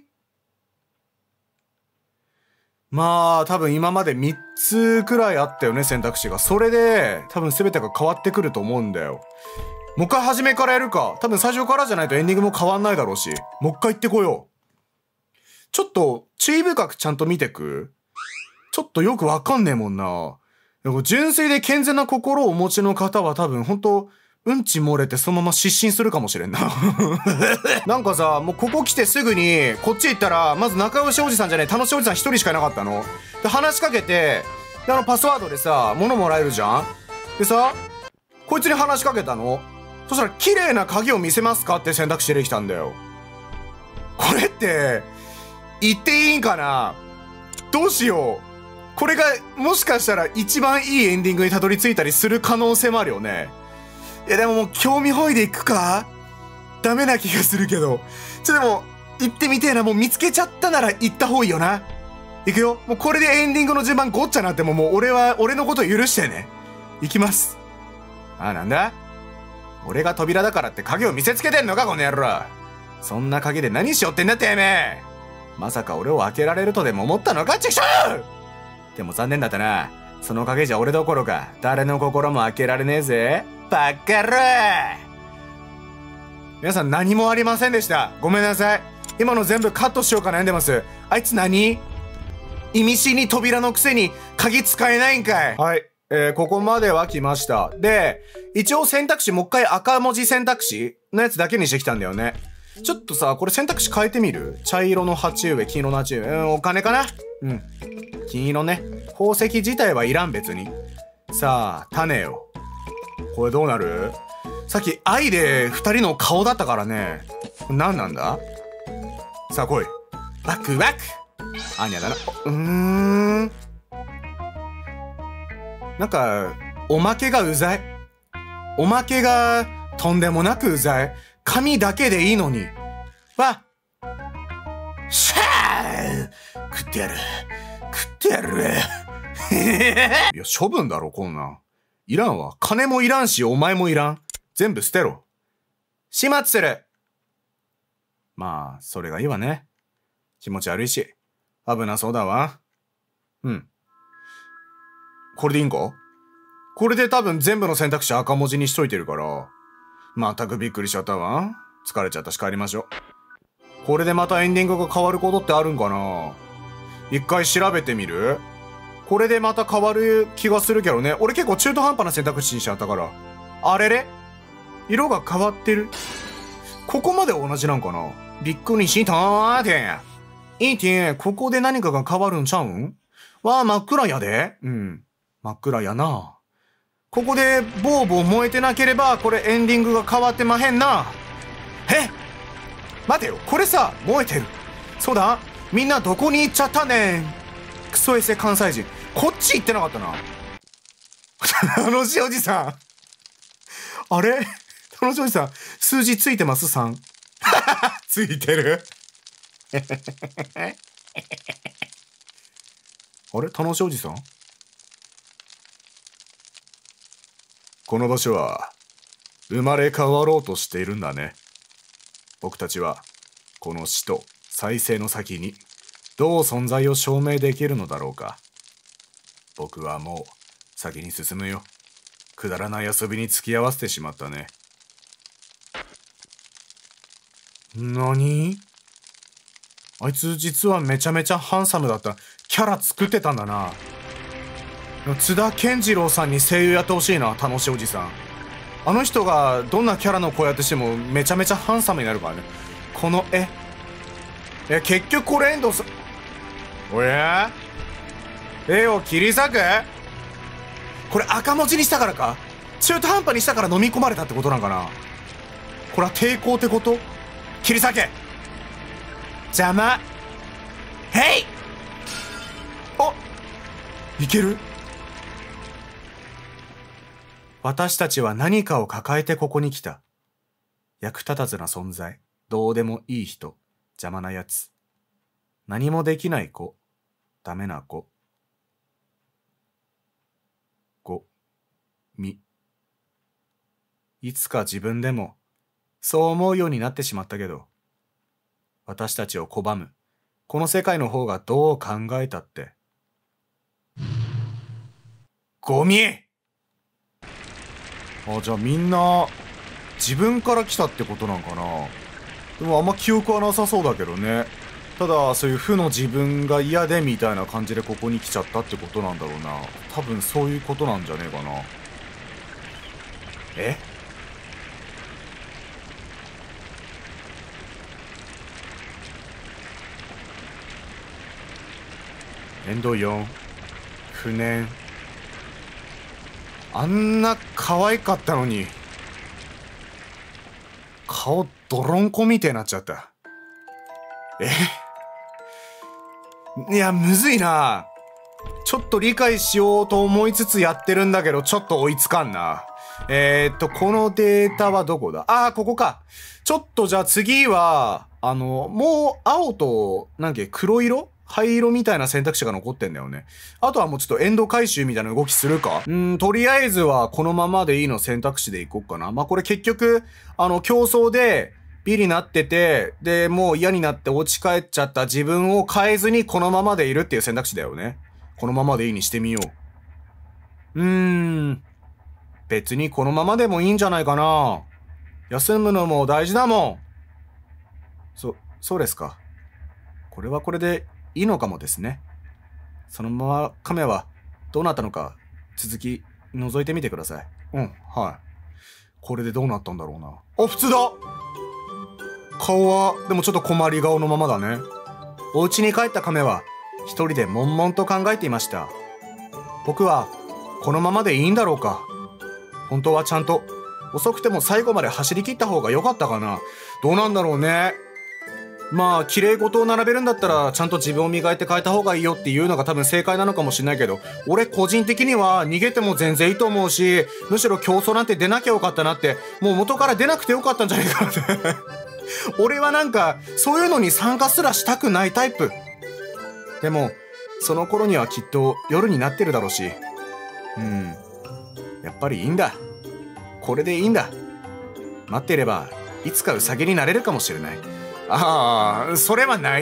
まあ多分今まで3つくらいあったよね、選択肢が。それで多分全てが変わってくると思うんだよ。もう一回初めからやるか。多分最初からじゃないとエンディングも変わんないだろうし。もう一回行ってこよう。ちょっと注意深くちゃんと見てく。ちょっとよくわかんねえもんな。純粋で健全な心をお持ちの方は多分ほんとうんち漏れてそのまま失神するかもしれんな。なんかさ、もうここ来てすぐにこっち行ったらまず仲良しおじさんじゃねえ、楽しいおじさん一人しかいなかったの。で話しかけて、でパスワードでさ物もらえるじゃん。でさこいつに話しかけたの。そしたら綺麗な鍵を見せますかって選択肢できたんだよ。これって言っていいんかな。どうしよう。これがもしかしたら一番いいエンディングにたどり着いたりする可能性もあるよね。いやでももう興味本位でいくか。ダメな気がするけど。でも行ってみてえな。もう見つけちゃったなら行った方がいいよな。行くよ。もうこれでエンディングの順番ごっちゃなってももう俺のこと許してね。行きます。あ、なんだ。俺が扉だからって鍵を見せつけてんのかこの野郎。そんな鍵で何しよってんだてめえ。まさか俺を開けられるとでも思ったのかチクショー。でも残念だったな。その鍵じゃ俺どころか誰の心も開けられねえぜ。バッカルー。皆さん何もありませんでした。ごめんなさい。今の全部カットしようか悩んでます。あいつ何？意味深に扉のくせに鍵使えないんかい。はい。ここまでは来ました。で、一応選択肢もう一回赤文字選択肢のやつだけにしてきたんだよね。ちょっとさ、これ選択肢変えてみる？茶色の鉢植え、黄色の鉢植え。お金かな？うん。金色ね。宝石自体はいらん別に。さあ、種よ。これどうなる？さっき愛で二人の顔だったからね。何なんだ？さあ来い。ワクワク。アーニャだな。なんか、おまけがうざい。おまけがとんでもなくうざい。紙だけでいいのに。わしゃー食ってやる。食ってやる。いや、処分だろ、こんなん。いらんわ。金もいらんし、お前もいらん。全部捨てろ。始末する。まあ、それがいいわね。気持ち悪いし。危なそうだわ。うん。これでいいんか？これで多分全部の選択肢赤文字にしといてるから。まったくびっくりしちゃったわ。疲れちゃったし帰りましょう。これでまたエンディングが変わることってあるんかな？一回調べてみる？これでまた変わる気がするけどね。俺結構中途半端な選択肢にしちゃったから。あれれ？色が変わってる？ここまで同じなんかな？びっくりしたーて。いいて、ここで何かが変わるんちゃうん？わあ、真っ暗やで。うん。真っ暗やな。ここでボーボー燃えてなければ、これエンディングが変わってまへんな。え？待てよ、これさ、燃えてる。そうだ、みんなどこに行っちゃったねん。クソエセ関西人。こっち行ってなかったな。楽しいおじさん。あれ？楽しいおじさん、数字ついてます ?3。ついてる。あれ？楽しいおじさん？ この場所は生まれ変わろうとしているんだね。僕たちはこの死と再生の先にどう存在を証明できるのだろうか。僕はもう先に進むよ。くだらない遊びに付き合わせてしまったね。何？あいつ実はめちゃめちゃハンサムだった。キャラ作ってたんだな。津田健次郎さんに声優やってほしいな、楽しいおじさん。あの人がどんなキャラの声やってしてもめちゃめちゃハンサムになるからね。この結局これ遠藤さん、絵を切り裂く？これ赤文字にしたからか？中途半端にしたから飲み込まれたってことなんかな。これは抵抗ってこと？切り裂け！邪魔！へい！いける？私たちは何かを抱えてここに来た。役立たずな存在、どうでもいい人、邪魔なやつ。何もできない子、ダメな子。いつか自分でもそう思うようになってしまったけど、私たちを拒むこの世界の方がどう考えたってゴミ。じゃあみんな自分から来たってことなんかな。でもあんま記憶はなさそうだけどね。ただそういう負の自分が嫌でみたいな感じでここに来ちゃったってことなんだろうな。多分そういうことなんじゃねえかな。エンド4、不燃。あんな可愛かったのに、顔泥んこみてえになっちゃった。いや、むずいな。ちょっと理解しようと思いつつやってるんだけど、ちょっと追いつかんな。このデータはどこだ？ここか。ちょっとじゃあ次は、もう青と、黒色？灰色みたいな選択肢が残ってんだよね。あとはもうちょっとエンド回収みたいな動きするか？とりあえずはこのままでいいの選択肢でいこうかな。これ結局、競争でビリになってて、で、もう嫌になって落ち帰っちゃった自分を変えずにこのままでいるっていう選択肢だよね。このままでいいにしてみよう。別にこのままでもいいんじゃないかな。休むのも大事だもん。そうですか。これはこれでいいのかもですね。そのまま亀はどうなったのか続き覗いてみてください。はい。これでどうなったんだろうな。普通だ。顔はでもちょっと困り顔のままだね。お家に帰った亀は一人で悶々と考えていました。僕はこのままでいいんだろうか。本当はちゃんと遅くても最後まで走り切った方が良かったかな。どうなんだろうね。綺麗事を並べるんだったらちゃんと自分を磨いて変えた方がいいよっていうのが多分正解なのかもしれないけど、俺個人的には逃げても全然いいと思うし、むしろ競争なんて出なきゃよかったなって、もう元から出なくてよかったんじゃないかなって俺はそういうのに参加すらしたくないタイプ。でもその頃にはきっと夜になってるだろうし、やっぱりいいんだ。これでいいんだ。待ってればいつかウサギになれるかもしれない。それはない。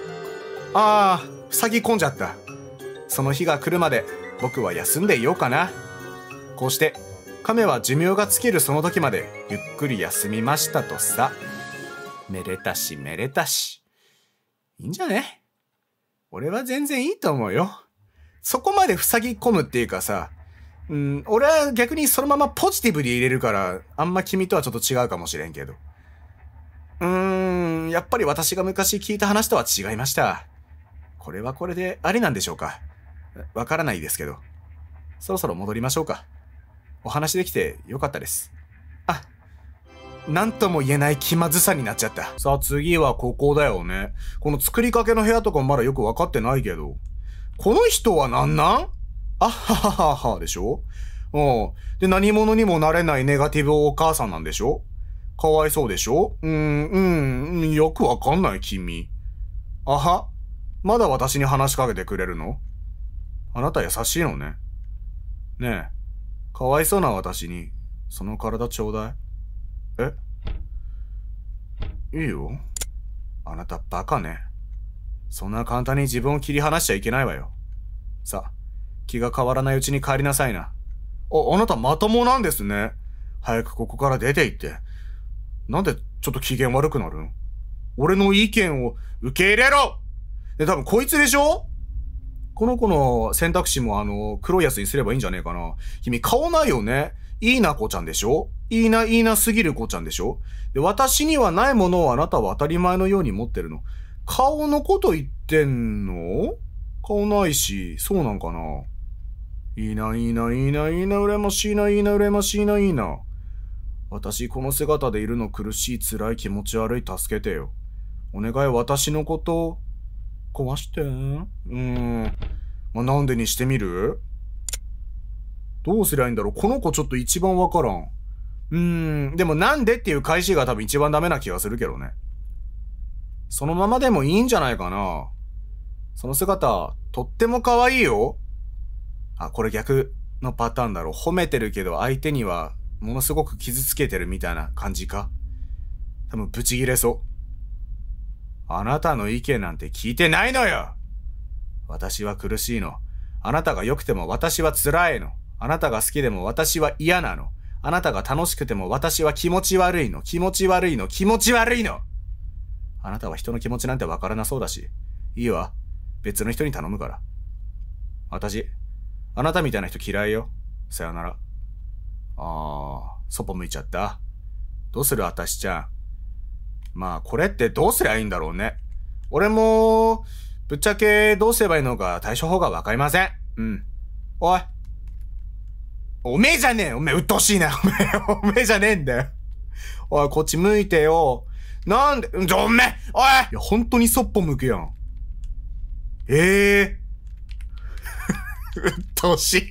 塞ぎ込んじゃった。その日が来るまで僕は休んでいようかな。こうして亀は寿命が尽きるその時までゆっくり休みましたとさ。めでたしめでたし。いいんじゃね？俺は全然いいと思うよ。そこまで塞ぎ込むっていうかさ、俺は逆にそのままポジティブに入れるから、あんま君とはちょっと違うかもしれんけど。やっぱり私が昔聞いた話とは違いました。これはこれでありなんでしょうか。わからないですけど。そろそろ戻りましょうか。お話できてよかったです。なんとも言えない気まずさになっちゃった。さあ次はここだよね。この作りかけの部屋とかもまだよくわかってないけど。この人はなんなんははははでしょ。で、何者にもなれないネガティブお母さんなんでしょ。かわいそうでしょ。よくわかんない君。まだ私に話しかけてくれるの？あなた優しいのね。ねえ、 かわいそうな私に、その体ちょうだい。いいよ。あなたバカね。そんな簡単に自分を切り離しちゃいけないわよ。さあ、気が変わらないうちに帰りなさいな。あなたまともなんですね。早くここから出て行って。なんでちょっと機嫌悪くなるん？俺の意見を受け入れろ！で、多分こいつでしょ？この子の選択肢も黒いやつにすればいいんじゃねえかな。君顔ないよね。いいな子ちゃんでしょ？いいなすぎる子ちゃんでしょ？で、私にはないものをあなたは当たり前のように持ってるの。顔のこと言ってんの？顔ないし、そうなんかな。いいな、羨ましいな、羨ましいな、いいな。私、この姿でいるの苦しい、辛い、気持ち悪い、助けてよ。お願い、私のこと、壊して。なんでにしてみる？どうすりゃいいんだろう？この子ちょっと一番わからん。でもなんでっていう返しが多分一番ダメな気がするけどね。そのままでもいいんじゃないかな。その姿、とっても可愛いよ。これ逆のパターンだろう。褒めてるけど相手にはものすごく傷つけてるみたいな感じか。多分ブチギレそう。あなたの意見なんて聞いてないのよ。私は苦しいの。あなたが良くても私は辛いの。あなたが好きでも私は嫌なの。あなたが楽しくても私は気持ち悪いの。気持ち悪いの。気持ち悪いの。あなたは人の気持ちなんてわからなそうだし。いいわ。別の人に頼むから。私、あなたみたいな人嫌いよ。さよなら。そぽ向いちゃった。どうする私ちゃん。まあ、これってどうすりゃいいんだろうね。俺も、ぶっちゃけどうすればいいのか対処法がわかりません。おい。おめえじゃねえ。おめえうっとうしいな。おめえじゃねえんだよ。おい、こっち向いてよ。なんで、おめえおい！いや、本当にそっぽ向くやん。うっとうしい。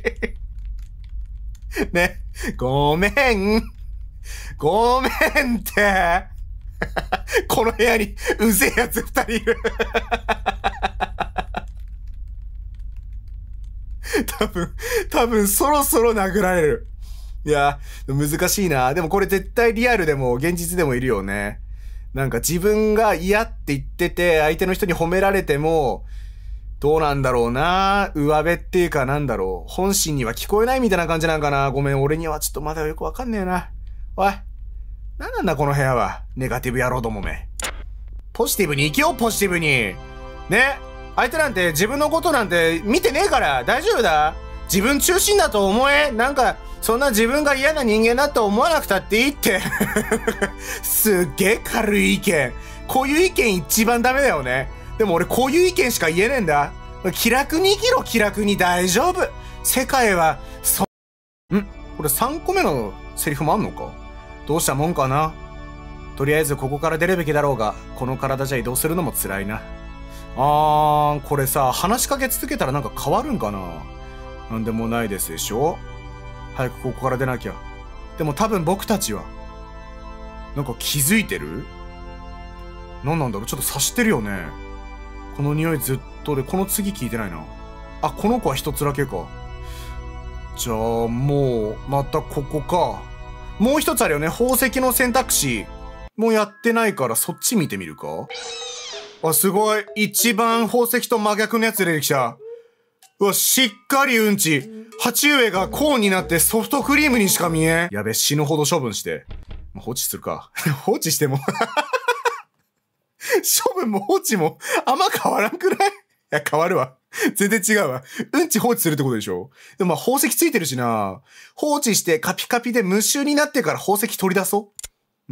ね。ごめん。ごめんって。この部屋にうぜえやつ2人いる。多分そろそろ殴られる。いや、難しいな。でもこれ絶対リアルでも現実でもいるよね。なんか自分が嫌って言ってて相手の人に褒められても、どうなんだろうな。上辺っていうかなんだろう。本心には聞こえないみたいな感じなんかな。ごめん、俺にはちょっとまだよくわかんねえな。おい。なんだこの部屋は。ネガティブ野郎どもめ。ポジティブに生きよう、ポジティブに。ね。相手なんて自分のことなんて見てねえから大丈夫だ。自分中心だと思え。なんか、そんな自分が嫌な人間だと思わなくたっていいって。すっげえ軽い意見。こういう意見一番ダメだよね。でも俺こういう意見しか言えねえんだ。気楽に生きろ、気楽に大丈夫。世界は、これ3個目のセリフもあんのか？どうしたもんかな。とりあえずここから出るべきだろうが、この体じゃ移動するのも辛いな。これさ、話しかけ続けたらなんか変わるんかな？なんでもないですでしょ？早くここから出なきゃ。でも多分僕たちは、なんか気づいてる？何なんだろう？ちょっと察してるよね。この匂いずっとで、この次聞いてないな。この子は一つだけか。じゃあ、もう、またここか。もう一つあるよね。宝石の選択肢。もうやってないからそっち見てみるか？すごい。一番宝石と真逆のやつ出てきた。しっかりうんち。鉢植えがコーンになってソフトクリームにしか見えん。やべ、死ぬほど処分して。放置するか。放置しても。処分も放置もあんま変わらんくない？いや、変わるわ。全然違うわ。うんち放置するってことでしょ？でも宝石ついてるしな。放置してカピカピで無臭になってから宝石取り出そう。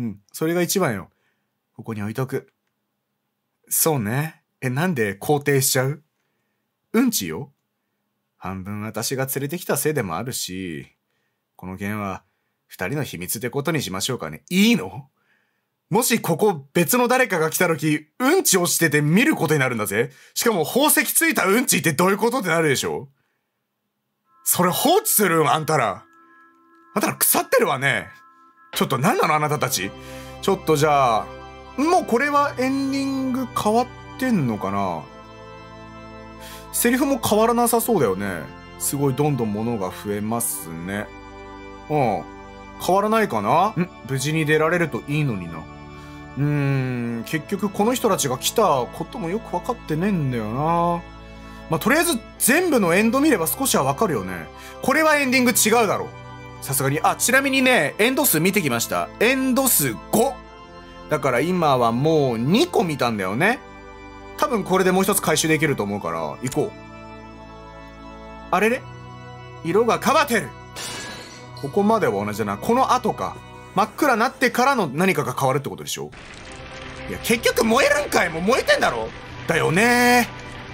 それが一番よ。ここに置いとく。そうね。なんで肯定しちゃう？うんちよ。半分私が連れてきたせいでもあるし、この件は二人の秘密ってことにしましょうかね。いいの？もしここ別の誰かが来た時、うんち落ちてて見ることになるんだぜ。しかも宝石ついたうんちってどういうことってなるでしょ？それ放置するん？あんたら腐ってるわね。ちょっと何なのあなたたち。ちょっとじゃあ、もうこれはエンディング変わってんのかな？セリフも変わらなさそうだよね。 すごいどんどん物が増えますね。うん。変わらないかな？無事に出られるといいのにな。結局この人たちが来たこともよく分かってねえんだよな。まあ、とりあえず全部のエンド見れば少しは分かるよね。これはエンディング違うだろう。さすがに。あ、ちなみにね、エンド数見てきました。エンド数5。だから今はもう2個見たんだよね。多分これでもう一つ回収できると思うから、行こう。あれれ？色が変わってる。ここまでは同じだな。この後か。真っ暗なってからの何かが変わるってことでしょ？いや、結局燃えるんかい。もう燃えてんだろ？だよね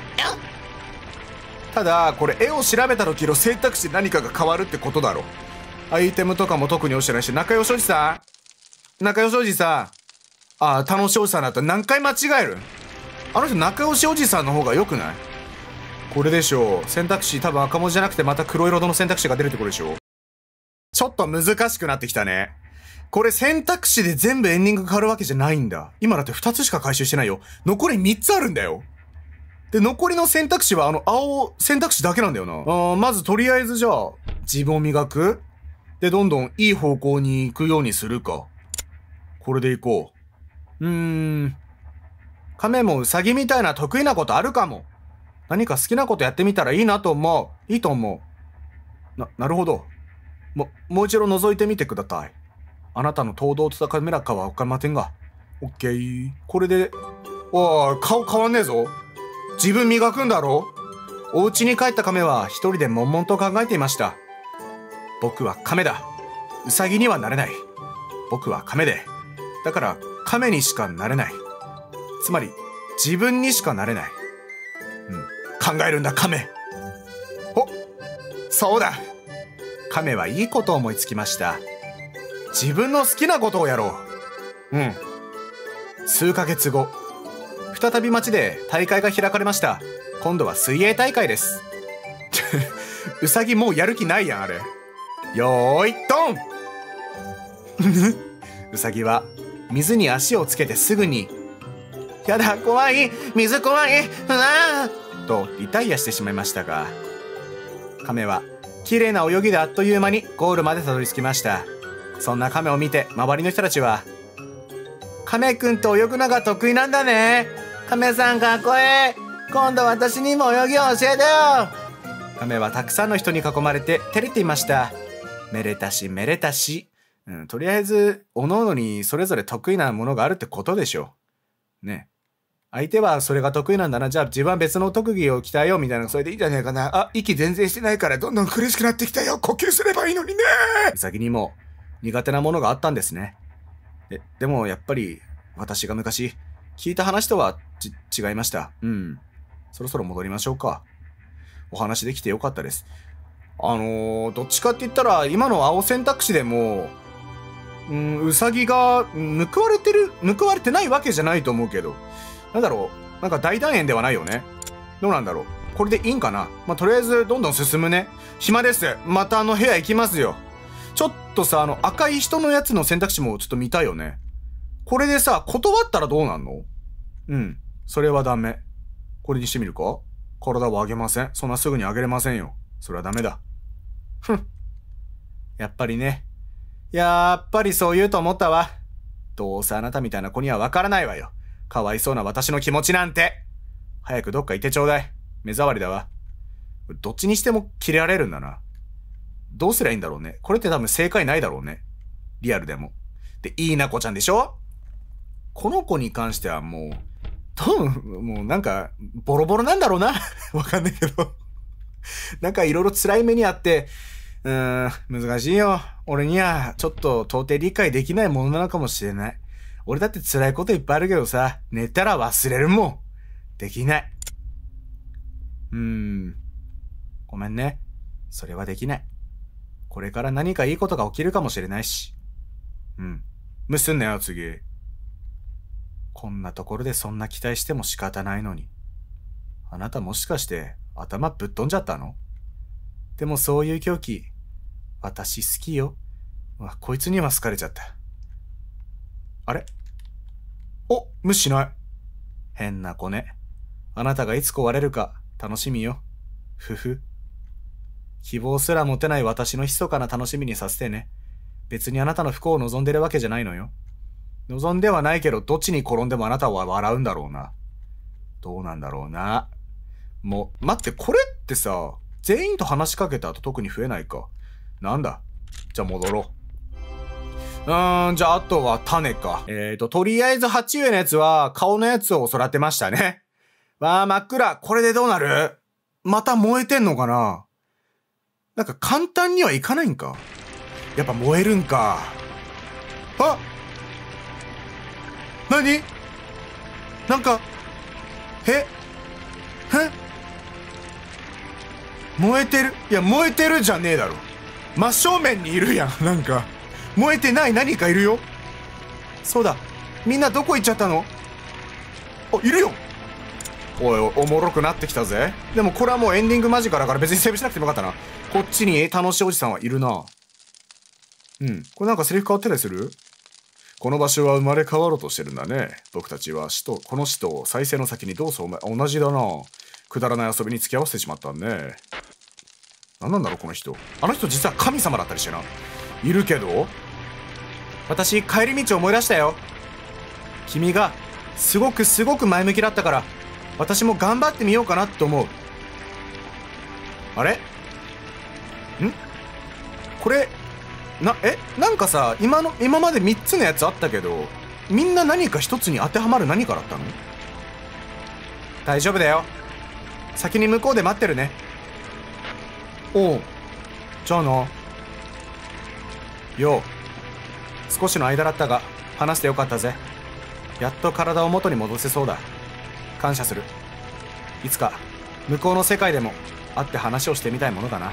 ー。ただ、これ絵を調べた時の選択肢で何かが変わるってことだろ。アイテムとかも特に押してないし、仲良しおじさん？仲良しおじさん。ああ、楽しいおじさんだったら何回間違える？あの人仲良しおじさんの方が良くない？これでしょう。選択肢多分赤文字じゃなくてまた黒色の選択肢が出るってことでしょう。ちょっと難しくなってきたね。これ選択肢で全部エンディング変わるわけじゃないんだ。今だって2つしか回収してないよ。残り3つあるんだよ。で、残りの選択肢は青選択肢だけなんだよな。まずとりあえずじゃあ、自分を磨く？で、どんどんいい方向に行くようにするか。これで行こう。亀もウサギみたいな得意なことあるかも。何か好きなことやってみたらいいなと思う。いいと思う。なるほど。もう一度覗いてみてください。あなたの東堂とカメラかはわかりませんが。オッケー。これで、おい、顔変わんねえぞ。自分磨くんだろ？お家に帰った亀は一人で悶々と考えていました。僕は亀だ。ウサギにはなれない。僕は亀で。だから亀にしかなれない。つまり自分にしかなれない。考えるんだ亀。そうだ。亀はいいことを思いつきました。自分の好きなことをやろう。数ヶ月後、再び町で大会が開かれました。今度は水泳大会です。ウサギもうやる気ないやん、あれ。よーいドン。ウサギは水に足をつけてすぐに、やだ、怖い、水怖い、とリタイアしてしまいましたが、亀は綺麗な泳ぎであっという間にゴールまでたどり着きました。そんな亀を見て周りの人たちは、亀くんと泳ぐのが得意なんだね。亀さんかっこいい。今度私にも泳ぎを教えてよ。亀はたくさんの人に囲まれて照れていました。めれたしめれたし。とりあえず各々にそれぞれ得意なものがあるってことでしょう。ね。相手はそれが得意なんだな。じゃあ自分は別の特技を鍛えようみたいな、それでいいんじゃねえかな。あ、息全然してないからどんどん苦しくなってきたよ。呼吸すればいいのにね。ウサギにも苦手なものがあったんですね。でもやっぱり私が昔聞いた話とは違いました。そろそろ戻りましょうか。お話できてよかったです。どっちかって言ったら今の青選択肢でもウサギが報われてないわけじゃないと思うけど、なんだろう、なんか大団円ではないよね。どうなんだろう。これでいいんかな。とりあえずどんどん進むね。暇です。また部屋行きますよ。ちょっとさ、赤い人のやつの選択肢もちょっと見たいよね。これでさ、断ったらどうなんの？それはダメ。これにしてみるか？体を上げません。そんなすぐに上げれませんよ。それはダメだ。やっぱりね。やっぱりそう言うと思ったわ。どうせあなたみたいな子にはわからないわよ。かわいそうな私の気持ちなんて。早くどっか行ってちょうだい。目障りだわ。どっちにしてもキレられるんだな。どうすりゃいいんだろうね。これって多分正解ないだろうね。リアルでも。で、いいな子ちゃんでしょ？この子に関してはもうなんか、ボロボロなんだろうな。わかんないけど。なんかいろいろ辛い目にあって、難しいよ。俺にはちょっと到底理解できないものなのかもしれない。俺だって辛いこといっぱいあるけどさ、寝たら忘れるもん。できない。ごめんね。それはできない。これから何かいいことが起きるかもしれないし。無視すんなよ、次。こんなところでそんな期待しても仕方ないのに。あなたもしかして頭ぶっ飛んじゃったの？でもそういう狂気、私好きよ。こいつには好かれちゃった。あれ？無視しない。変な子ね。あなたがいつ壊れるか楽しみよ。ふふ。 希望すら持てない私の密かな楽しみにさせてね。別にあなたの不幸を望んでるわけじゃないのよ。望んではないけど、どっちに転んでもあなたは笑うんだろうな。どうなんだろうな。もう、待って、これってさ、全員と話しかけた後特に増えないか。なんだ。じゃあ戻ろう。じゃああとは種か。とりあえず鉢植えのやつは顔のやつを育てましたね。わあ、真っ暗。これでどうなる？また燃えてんのかな？なんか簡単にはいかないんか？やっぱ燃えるんか。あ！何？なんか、燃えてる？いや、燃えてるじゃねえだろ。真正面にいるやん。なんか、燃えてない何かいるよ。そうだ。みんなどこ行っちゃったの？あ、いるよ。おいおい、おもろくなってきたぜ。でもこれはもうエンディング間近だから別にセーブしなくてもよかったな。こっちに楽しいおじさんはいるな。うん。これなんかセリフ変わったりする？この場所は生まれ変わろうとしてるんだね。僕たちはこの死と再生の先にどうそう同じだな。くだらない遊びに付き合わせてしまったね。何なんだろうこの人。あの人実は神様だったりしてな。いるけど？私帰り道思い出したよ。君がすごく前向きだったから私も頑張ってみようかなって思う。あれ？これなんかさ、今まで3つのやつあったけど、みんな何か1つに当てはまる何かだったの？大丈夫だよ。先に向こうで待ってるね。おう。じゃあな。よう。少しの間だったが、話してよかったぜ。やっと体を元に戻せそうだ。感謝する。いつか、向こうの世界でも会って話をしてみたいものだな。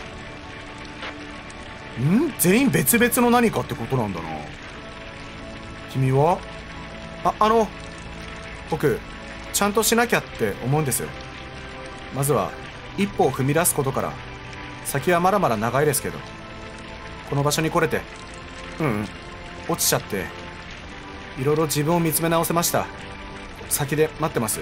全員別々の何かってことなんだな。君は？僕、ちゃんとしなきゃって思うんです。まずは、一歩を踏み出すことから、先はまだまだ長いですけど、この場所に来れて、落ちちゃって、いろいろ自分を見つめ直せました。先で待ってます。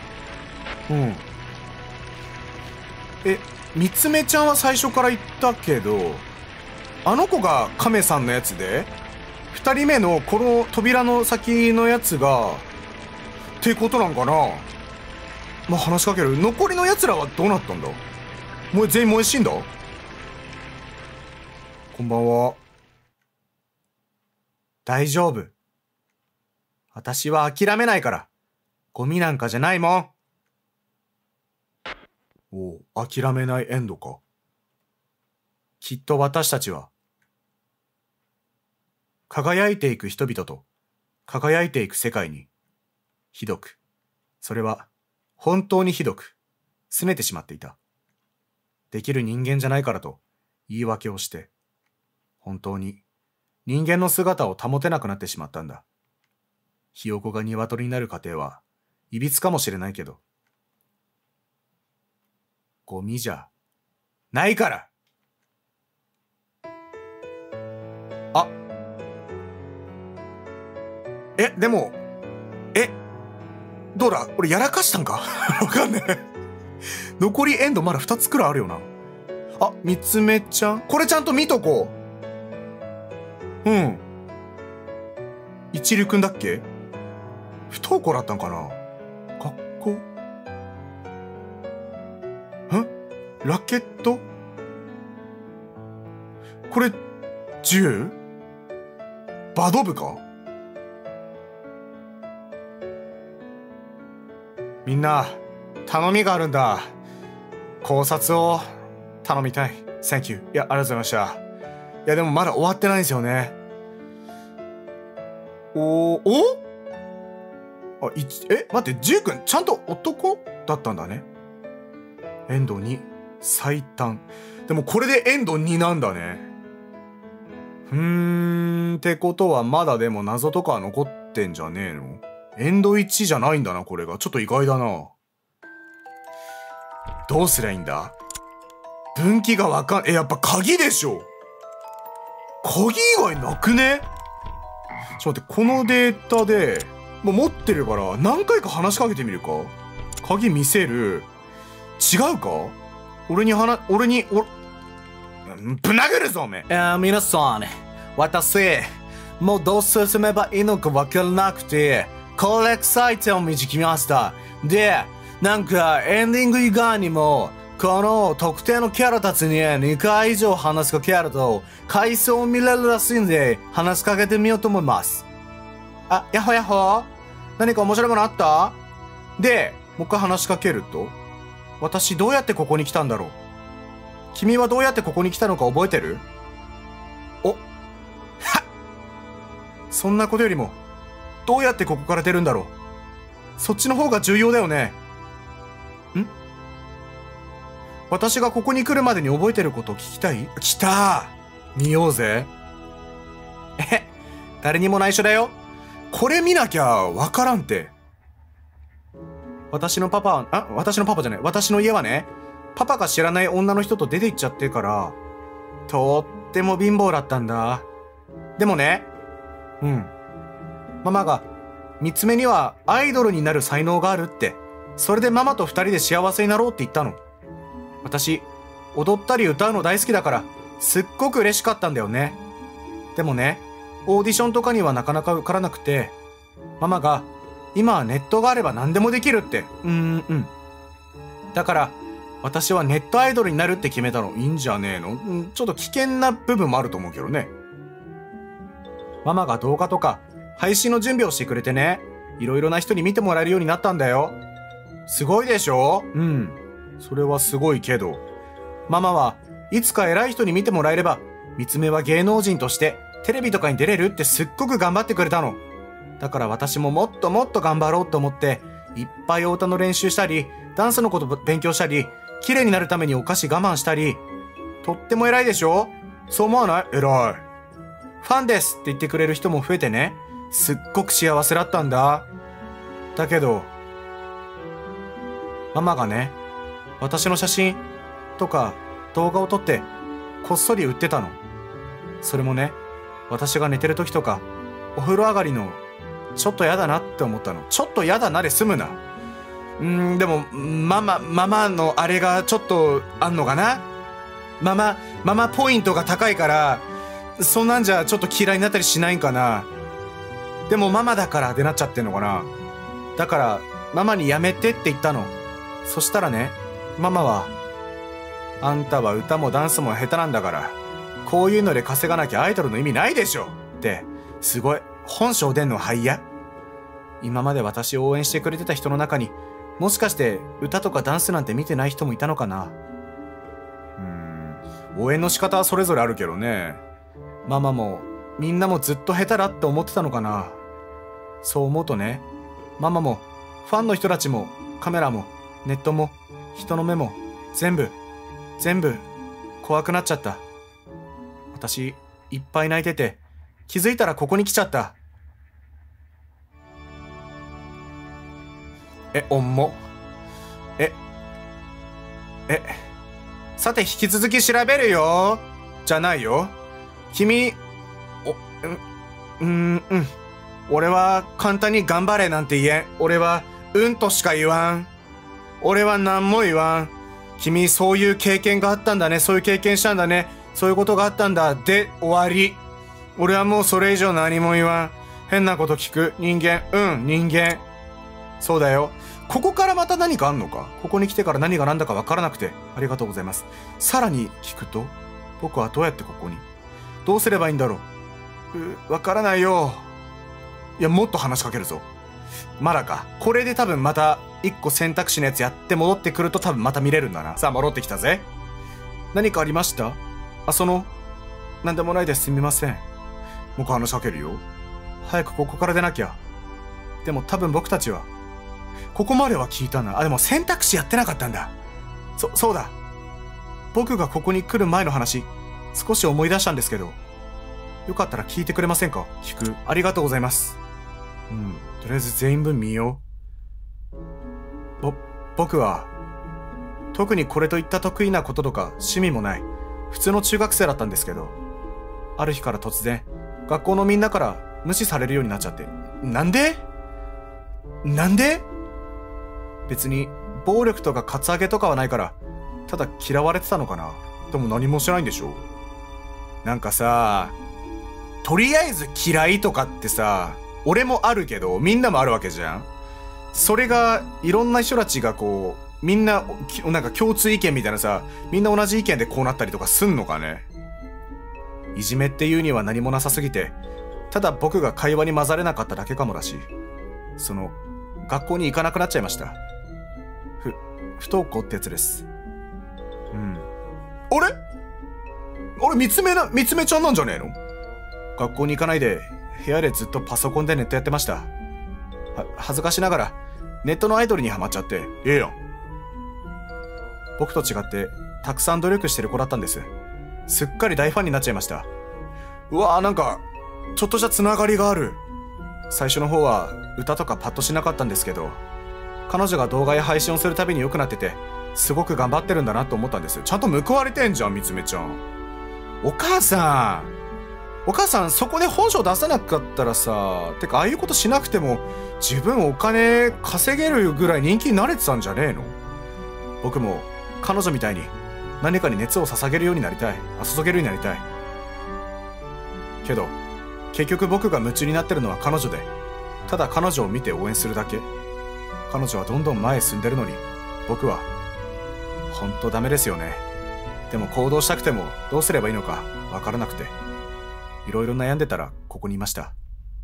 みつめちゃんは最初から言ったけど、あの子が亀さんのやつで、二人目のこの扉の先のやつが、ってことなんかな。まあ、話しかける。残りの奴らはどうなったんだ？全員燃え死んだ？こんばんは。大丈夫。私は諦めないから。ゴミなんかじゃないもん。おう、諦めないエンドか。きっと私たちは、輝いていく人々と輝いていく世界に、ひどく、それは本当にひどく、拗ねてしまっていた。できる人間じゃないからと言い訳をして、本当に人間の姿を保てなくなってしまったんだ。ひよこが鶏になる過程は、いびつかもしれないけど、ゴミじゃないから。でも、どうだ？俺やらかしたんか？わかんねえ。残りエンドまだ2つくらいあるよな。みつめちゃん？これちゃんと見とこう。一流くんだっけ？不登校だったんかな？学校？ラケット？これ、銃？バド部か？みんな、頼みがあるんだ。考察を頼みたい。Thank you。いや、ありがとうございました。いや、でもまだ終わってないんですよね。待って、ジュウ君、ちゃんと男だったんだね。エンド2、最短。でもこれでエンド2なんだね。ってことはまだでも謎とかは残ってんじゃねえの？エンド1じゃないんだな、これが。ちょっと意外だな。どうすりゃいいんだ？分岐がわかん、やっぱ鍵でしょ。鍵以外なくね？ちょっと待って、このデータで、もう持ってるから何回か話しかけてみるか？鍵見せる。違うか？ ぶん殴るぞおめえ。
皆さん、私、もうどう進めばいいのかわからなくて、コレクサイトを見つけました。で、なんかエンディング以外にも、この特定のキャラたちに2回以上話しかけると、回数を見れるらしいんで、話しかけてみようと思います。あ、やっほやっほ。何か面白いものあった？で、もう一回話しかけると、私どうやってここに来たんだろう？君はどうやってここに来たのか覚えてる？お、はっ！そんなことよりも、どうやってここから出るんだろう？そっちの方が重要だよね。ん？私がここに来るまでに覚えてること聞きたい？来た！見ようぜ。誰にも内緒だよ。これ見なきゃわからんて。私のパパじゃない。私の家はね、パパが知らない女の人と出て行っちゃってから、とっても貧乏だったんだ。でもね、ママが、三つ目にはアイドルになる才能があるって、それでママと二人で幸せになろうって言ったの。私、踊ったり歌うの大好きだから、すっごく嬉しかったんだよね。でもね、オーディションとかにはなかなか受からなくて、ママが、今はネットがあれば何でもできるって。だから、私はネットアイドルになるって決めたの。いいんじゃねえの？ちょっと危険な部分もあると思うけどね。ママが動画とか、配信の準備をしてくれてね、いろいろな人に見てもらえるようになったんだよ。すごいでしょ？それはすごいけど、ママはいつか偉い人に見てもらえれば、三つ目は芸能人としてテレビとかに出れるってすっごく頑張ってくれたの。だから私ももっともっと頑張ろうと思って、いっぱいお歌の練習したり、ダンスのこと勉強したり、綺麗になるためにお菓子我慢したり、とっても偉いでしょ？そう思わない？偉い。ファンですって言ってくれる人も増えてね、すっごく幸せだったんだ。だけど、ママがね、私の写真とか動画を撮ってこっそり売ってたの。それもね、私が寝てる時とかお風呂上がりのちょっとやだなって思ったの。ちょっとやだなで済むな。でもママのあれがちょっとあんのかな。ママポイントが高いから、そんなんじゃちょっと嫌いになったりしないんかな。でもママだからってなっちゃってんのかな。だからママにやめてって言ったの。そしたらね、ママは、あんたは歌もダンスも下手なんだから、こういうので稼がなきゃアイドルの意味ないでしょって、すごい本性出んのはいや。今まで私を応援してくれてた人の中に、もしかして歌とかダンスなんて見てない人もいたのかな。応援の仕方はそれぞれあるけどね。ママもみんなもずっと下手だって思ってたのかな。そう思うとね、ママもファンの人たちもカメラもネットも人の目も全部怖くなっちゃった。私いっぱい泣いてて、気づいたらここに来ちゃった。重っ。さて引き続き調べるよ。じゃないよ。君、俺は簡単に頑張れなんて言えん。俺はとしか言わん。俺は何も言わん。君そういう経験があったんだね。そういう経験したんだね。そういうことがあったんだ。で、終わり。俺はもうそれ以上何も言わん。変なこと聞く。人間。人間。そうだよ。ここからまた何かあんのか？ここに来てから何が何だか分からなくて。ありがとうございます。さらに聞くと、僕はどうやってここに？どうすればいいんだろう？分からないよ。いや、もっと話しかけるぞ。まだか。これで多分また一個選択肢のやつやって戻ってくると多分また見れるんだな。さあ、戻ってきたぜ。何かありました？なんでもないです。すみません。もう一回話しかけるよ。早くここから出なきゃ。でも多分僕たちは、ここまでは聞いたな。でも選択肢やってなかったんだ。そうだ。僕がここに来る前の話、少し思い出したんですけど、よかったら聞いてくれませんか？聞く。ありがとうございます。とりあえず全員分見よう。僕は、特にこれといった得意なこととか趣味もない、普通の中学生だったんですけど、ある日から突然、学校のみんなから無視されるようになっちゃって。なんで別に暴力とかカツアゲとかはないから、ただ嫌われてたのかな。でも何もしないんでしょ。 なんかさ、とりあえず嫌いとかってさ、俺もあるけど、みんなもあるわけじゃん。それが、いろんな人たちがこう、みんな、なんか共通意見みたいなさ、みんな同じ意見でこうなったりとかすんのかね。いじめっていうには何もなさすぎて、ただ僕が会話に混ざれなかっただけかもだし、学校に行かなくなっちゃいました。不登校ってやつです。あれ三つ目ちゃんなんじゃねえの？学校に行かないで、部屋でずっとパソコンでネットやってました。恥ずかしながら、ネットのアイドルにハマっちゃって、ええやん。僕と違って、たくさん努力してる子だったんです。すっかり大ファンになっちゃいました。うわぁ、なんか、ちょっとしたつながりがある。最初の方は、歌とかパッとしなかったんですけど、彼女が動画や配信をするたびに良くなってて、すごく頑張ってるんだなと思ったんです。ちゃんと報われてんじゃん、みつめちゃん。お母さん、そこで本性出さなかったらさ、てかああいうことしなくても、自分お金稼げるぐらい人気になれてたんじゃねえの？僕も、彼女みたいに、何かに熱を注げるようになりたい。注げるようになりたい。けど、結局僕が夢中になってるのは彼女で、ただ彼女を見て応援するだけ。彼女はどんどん前へ進んでるのに、僕は、ほんとダメですよね。でも行動したくてもどうすればいいのかわからなくて、いろいろ悩んでたらここにいました。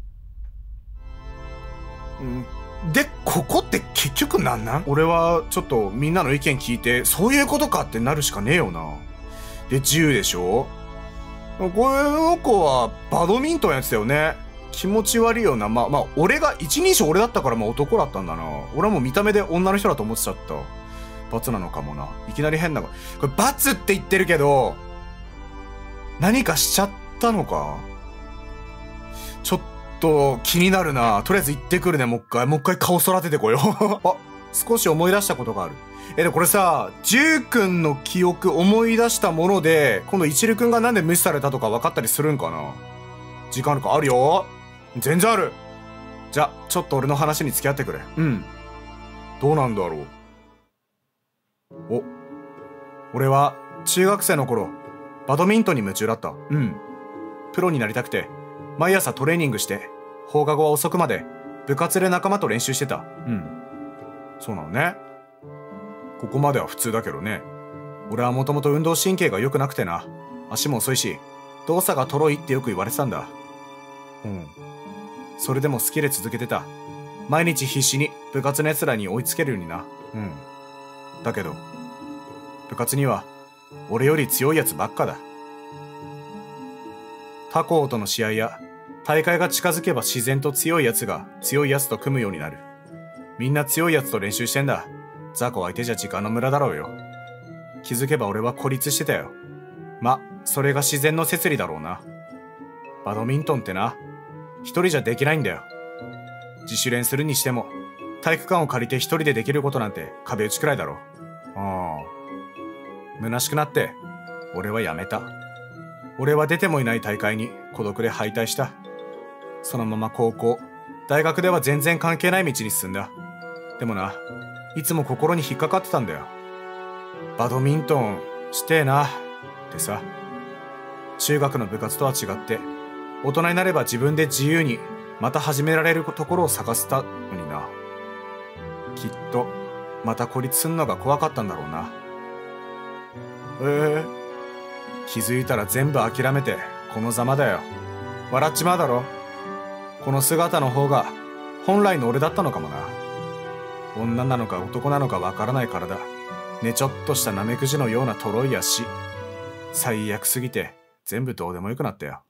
で、ここって結局なんなん？俺はちょっとみんなの意見聞いて、そういうことかってなるしかねえよな。で、自由でしょ？この子はバドミントンやってたよね。気持ち悪いよな。まあ、俺が一人称俺だったから男だったんだな。俺はもう見た目で女の人だと思ってちゃった。罰なのかもな。いきなり変な。これ罰って言ってるけど、何かしちゃったのか？ちょっと気になるな。とりあえず行ってくるね、もう一回顔育ててこよう。あ、少し思い出したことがある。で、これさ、ジュウ君の記憶思い出したもので、今度イチル君がなんで無視されたとか分かったりするんかな？時間あるか？あるよ。全然ある。じゃ、ちょっと俺の話に付き合ってくれ。どうなんだろう。俺は中学生の頃、バドミントンに夢中だった。プロになりたくて、毎朝トレーニングして、放課後は遅くまで部活で仲間と練習してた。そうなのね。ここまでは普通だけどね。俺はもともと運動神経が良くなくてな。足も遅いし、動作がとろいってよく言われてたんだ。それでも好きで続けてた。毎日必死に部活の奴らに追いつけるようにな。だけど、部活には俺より強いやつばっかだ。他校との試合や大会が近づけば自然と強いやつが強いやつと組むようになる。みんな強いやつと練習してんだ。雑魚相手じゃ時間の無駄だろうよ。気づけば俺は孤立してたよ。それが自然の摂理だろうな。バドミントンってな、一人じゃできないんだよ。自主練するにしても、体育館を借りて一人でできることなんて壁打ちくらいだろう。虚しくなって、俺はやめた。俺は出てもいない大会に孤独で敗退した。そのまま高校、大学では全然関係ない道に進んだ。でもな、いつも心に引っかかってたんだよ。バドミントンしてえなってさ。中学の部活とは違って、大人になれば自分で自由にまた始められるところを探したのにな。きっとまた孤立すんのが怖かったんだろうな。気づいたら全部諦めてこのざまだよ。笑っちまうだろ。この姿の方が本来の俺だったのかもな。女なのか男なのかわからない体、ねちょっとしたナメクジのようなとろい足。最悪すぎて全部どうでもよくなったよ。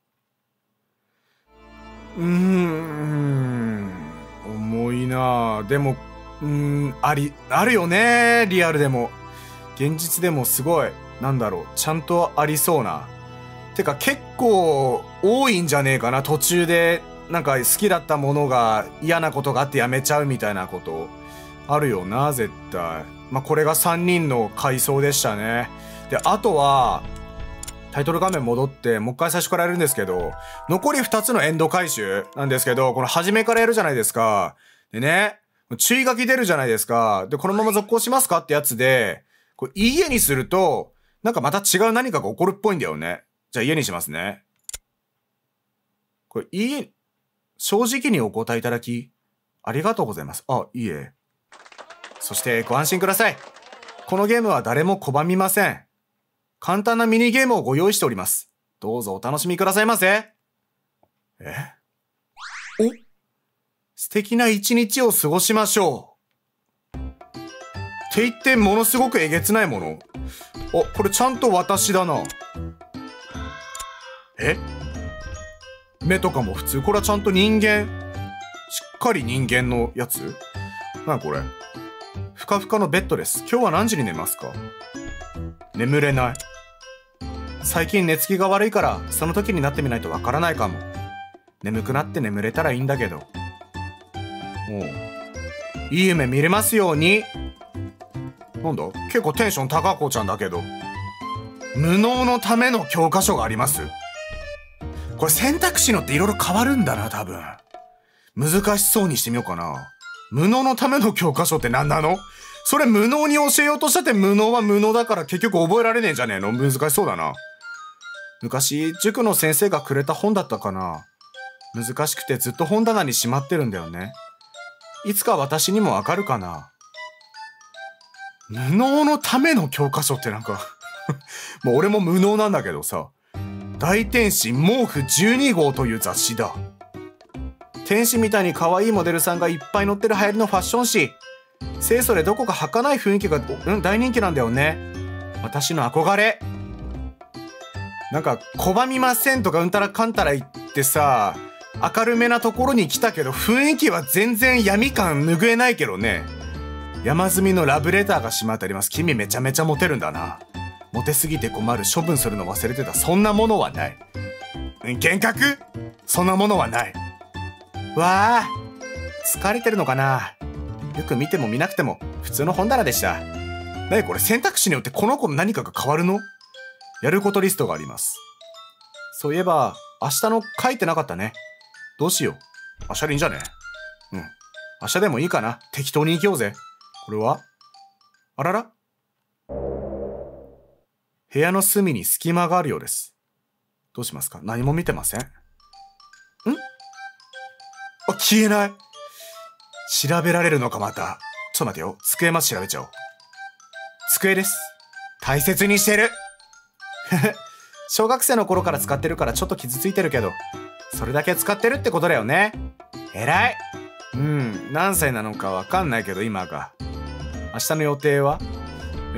重いなぁ。でも、あるよね。リアルでも。現実でもすごい、ちゃんとありそうな。てか結構多いんじゃねえかな。途中で、なんか好きだったものが嫌なことがあってやめちゃうみたいなこと。あるよな、絶対。これが3人の回想でしたね。で、あとは、タイトル画面戻って、もう一回最初からやるんですけど、残り2つのエンド回収なんですけど、この初めからやるじゃないですか。でね、注意書き出るじゃないですか。で、このまま続行しますかってやつで、いいえにすると、なんかまた違う何かが起こるっぽいんだよね。 じゃあ家にしますね。これ家、正直にお答えいただき、ありがとうございます。あ、いいえ。そしてご安心ください。このゲームは誰も拒みません。簡単なミニゲームをご用意しております。どうぞお楽しみくださいませ。お、素敵な一日を過ごしましょう。って言ってものすごくえげつないもの。お、これちゃんと私だな。目とかも普通。これはちゃんと人間。しっかり人間のやつ。なにこれ。ふかふかのベッドです。今日は何時に寝ますか？眠れない。最近寝つきが悪いからその時になってみないとわからないかも。眠くなって眠れたらいいんだけど。おう、いい夢見れますように。なんだ、結構テンション高子ちゃんだけど。無能のための教科書があります。これ選択肢のっていろいろ変わるんだな、多分。難しそうにしてみようかな。無能のための教科書って何なの？それ無能に教えようとしたって無能は無能だから結局覚えられねえんじゃねえの？難しそうだな。昔、塾の先生がくれた本だったかな。難しくてずっと本棚にしまってるんだよね。いつか私にもわかるかな。無能のための教科書ってなんかもう俺も無能なんだけどさ。大天使毛布12号という雑誌だ。天使みたいに可愛いモデルさんがいっぱい載ってる流行りのファッション誌。清楚でどこか儚い雰囲気が、大人気なんだよね。私の憧れ。なんか拒みませんとかうんたらかんたら言ってさ、明るめなところに来たけど雰囲気は全然闇感拭えないけどね。山積みのラブレターがしまってあります。君めちゃめちゃモテるんだな。モテすぎて困る。処分するの忘れてた。そんなものはない。幻覚？そんなものはない。わあ、疲れてるのかな。よく見ても見なくても普通の本棚でした。なにこれ、選択肢によってこの子の何かが変わるの？やることリストがあります。そういえば明日の書いてなかったね。どうしよう。明日でいいんじゃね？明日でもいいかな。適当に生きようぜ。これは？あらら？部屋の隅に隙間があるようです。どうしますか？何も見てません？あ、消えない。調べられるのかまた。ちょっと待てよ。机まず調べちゃおう。机です。大切にしてる。小学生の頃から使ってるからちょっと傷ついてるけど、それだけ使ってるってことだよね。偉い。何歳なのかわかんないけど今が。明日の予定は部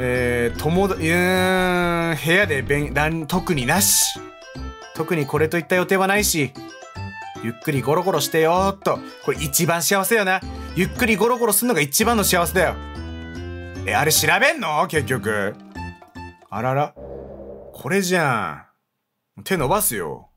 屋で特になし。特にこれといった予定はないし、ゆっくりゴロゴロしてよーっと。これ一番幸せよな。ゆっくりゴロゴロすんのが一番の幸せだよ。あれ調べんの？結局。あらら。これじゃん。手伸ばすよ。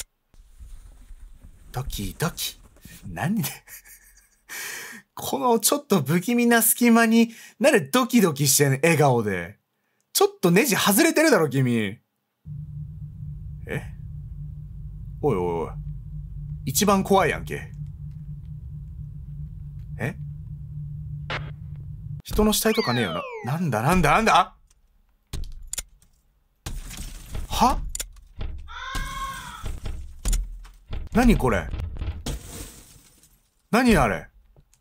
ドキドキ。何でこのちょっと不気味な隙間に、なんでドキドキしてんの？笑顔で。ちょっとネジ外れてるだろ、君。おいおいおい。一番怖いやんけ。人の死体とかねえよな。なんだは？何これ？何あれ？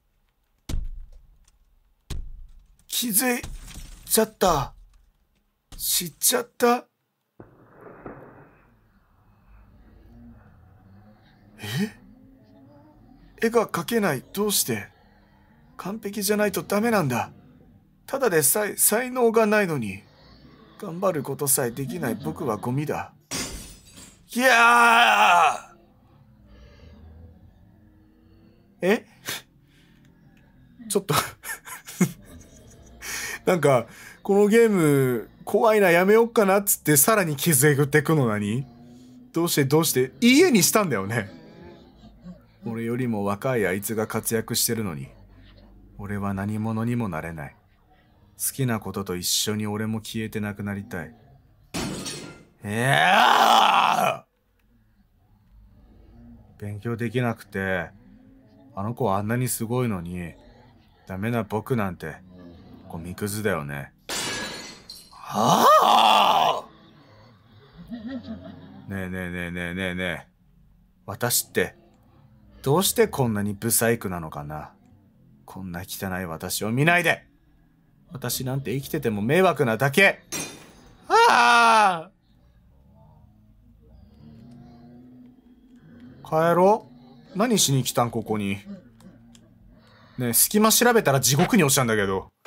気づいちゃった。知っちゃった。絵が描けない。どうして？完璧じゃないとダメなんだ。ただでさえ才能がないのに、頑張ることさえできない僕はゴミだ。いや
ーちょっとなんかこのゲーム怖いな、やめよっかなっつってさらに傷えぐってくの。何？どうして家にしたんだよね。俺よりも若いあいつが活躍してるのに、俺は何者にもなれない。好きなことと一緒に俺も消えてなくなりたい。勉強できなくて、あの子はあんなにすごいのに、ダメな僕なんてゴミくずだよね。はあ。 ねえねえねえねえねえねえ。私って、どうしてこんなにブサイクなのかな。こんな汚い私を見ないで。私なんて生きてても迷惑なだけ。ああ、帰ろう。何しに来たんここに。ねえ、隙間調べたら地獄に落ちたんだけど。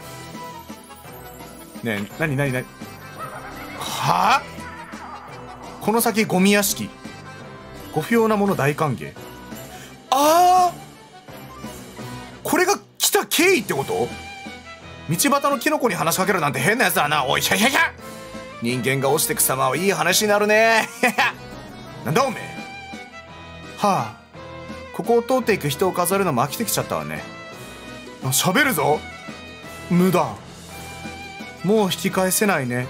ねえ、何はあ、この先ゴミ屋敷。ご不要なもの大歓迎。ああ、これが来た経緯ってこと？道端のキノコに話しかけるなんて変なやつだな。おい、ひゃひゃひゃ。人間が落ちてく様はいい話になるね。なんだおめえ。はあ、ここを通っていく人を数えるのも飽きてきちゃったわね。喋るぞ。無駄。もう引き返せないね。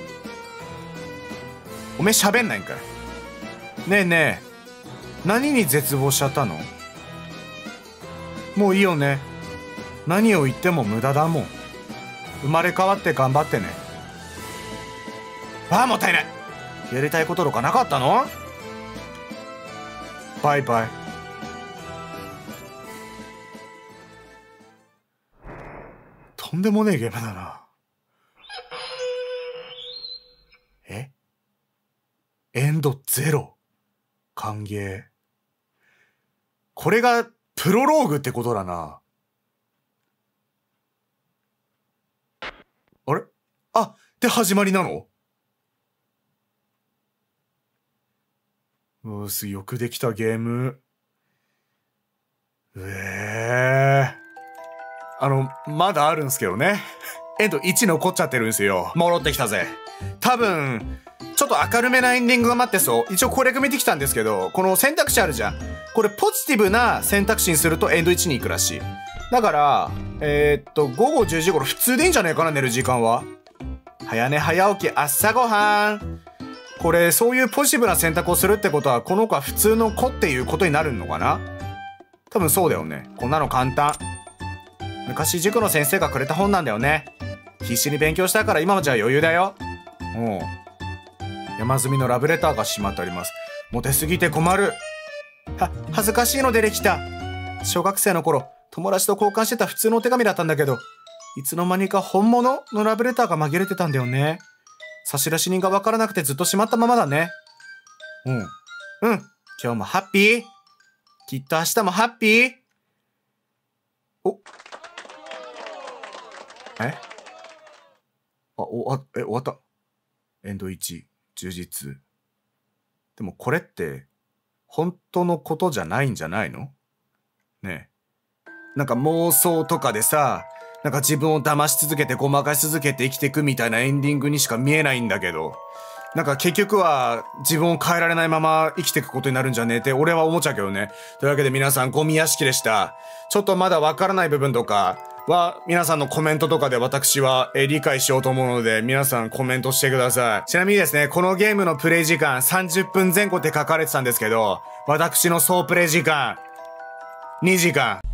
おめえ喋んないんかい。ねえねえ、何に絶望しちゃったの？もういいよね。何を言っても無駄だもん。生まれ変わって頑張ってね。ああ、もったいない。やりたいこととかなかったの？バイバイ。とんでもねえゲームだな。エンド0。歓迎。これがプロローグってことだな。あれ？あ、で始まりなの？よくできたゲーム。まだあるんすけどね。エンド1残っちゃってるんすよ。戻ってきたぜ。多分、ちょっと明るめなエンディングが待ってそう。一応これ見てきたんですけど、この選択肢あるじゃん。これポジティブな選択肢にするとエンド1に行くらしい。だから、午後10時頃普通でいいんじゃねえかな、寝る時間は。早寝早起き朝ごはん。これ、そういうポジティブな選択をするってことは、この子は普通の子っていうことになるのかな？多分そうだよね。こんなの簡単。昔塾の先生がくれた本なんだよね。必死に勉強したから今もじゃあ余裕だよ。おう。山積みのラブレターがしまってあります。モテすぎて困る。恥ずかしいの出てきた。小学生の頃、友達と交換してた普通のお手紙だったんだけど、いつの間にか本物のラブレターが紛れてたんだよね。差出人がわからなくてずっとしまったままだね。うん。今日もハッピー。きっと明日もハッピー。終わった。エンド1、充実。でもこれって、本当のことじゃないんじゃないの？ねえ。なんか妄想とかでさ、なんか自分を騙し続けてごまかし続けて生きていくみたいなエンディングにしか見えないんだけど、なんか結局は自分を変えられないまま生きていくことになるんじゃねえって俺は思っちゃうけどね。というわけで皆さんゴミ屋敷でした。ちょっとまだわからない部分とかは皆さんのコメントとかで私は理解しようと思うので皆さんコメントしてください。ちなみにですね、このゲームのプレイ時間30分前後って書かれてたんですけど、私の総プレイ時間2時間。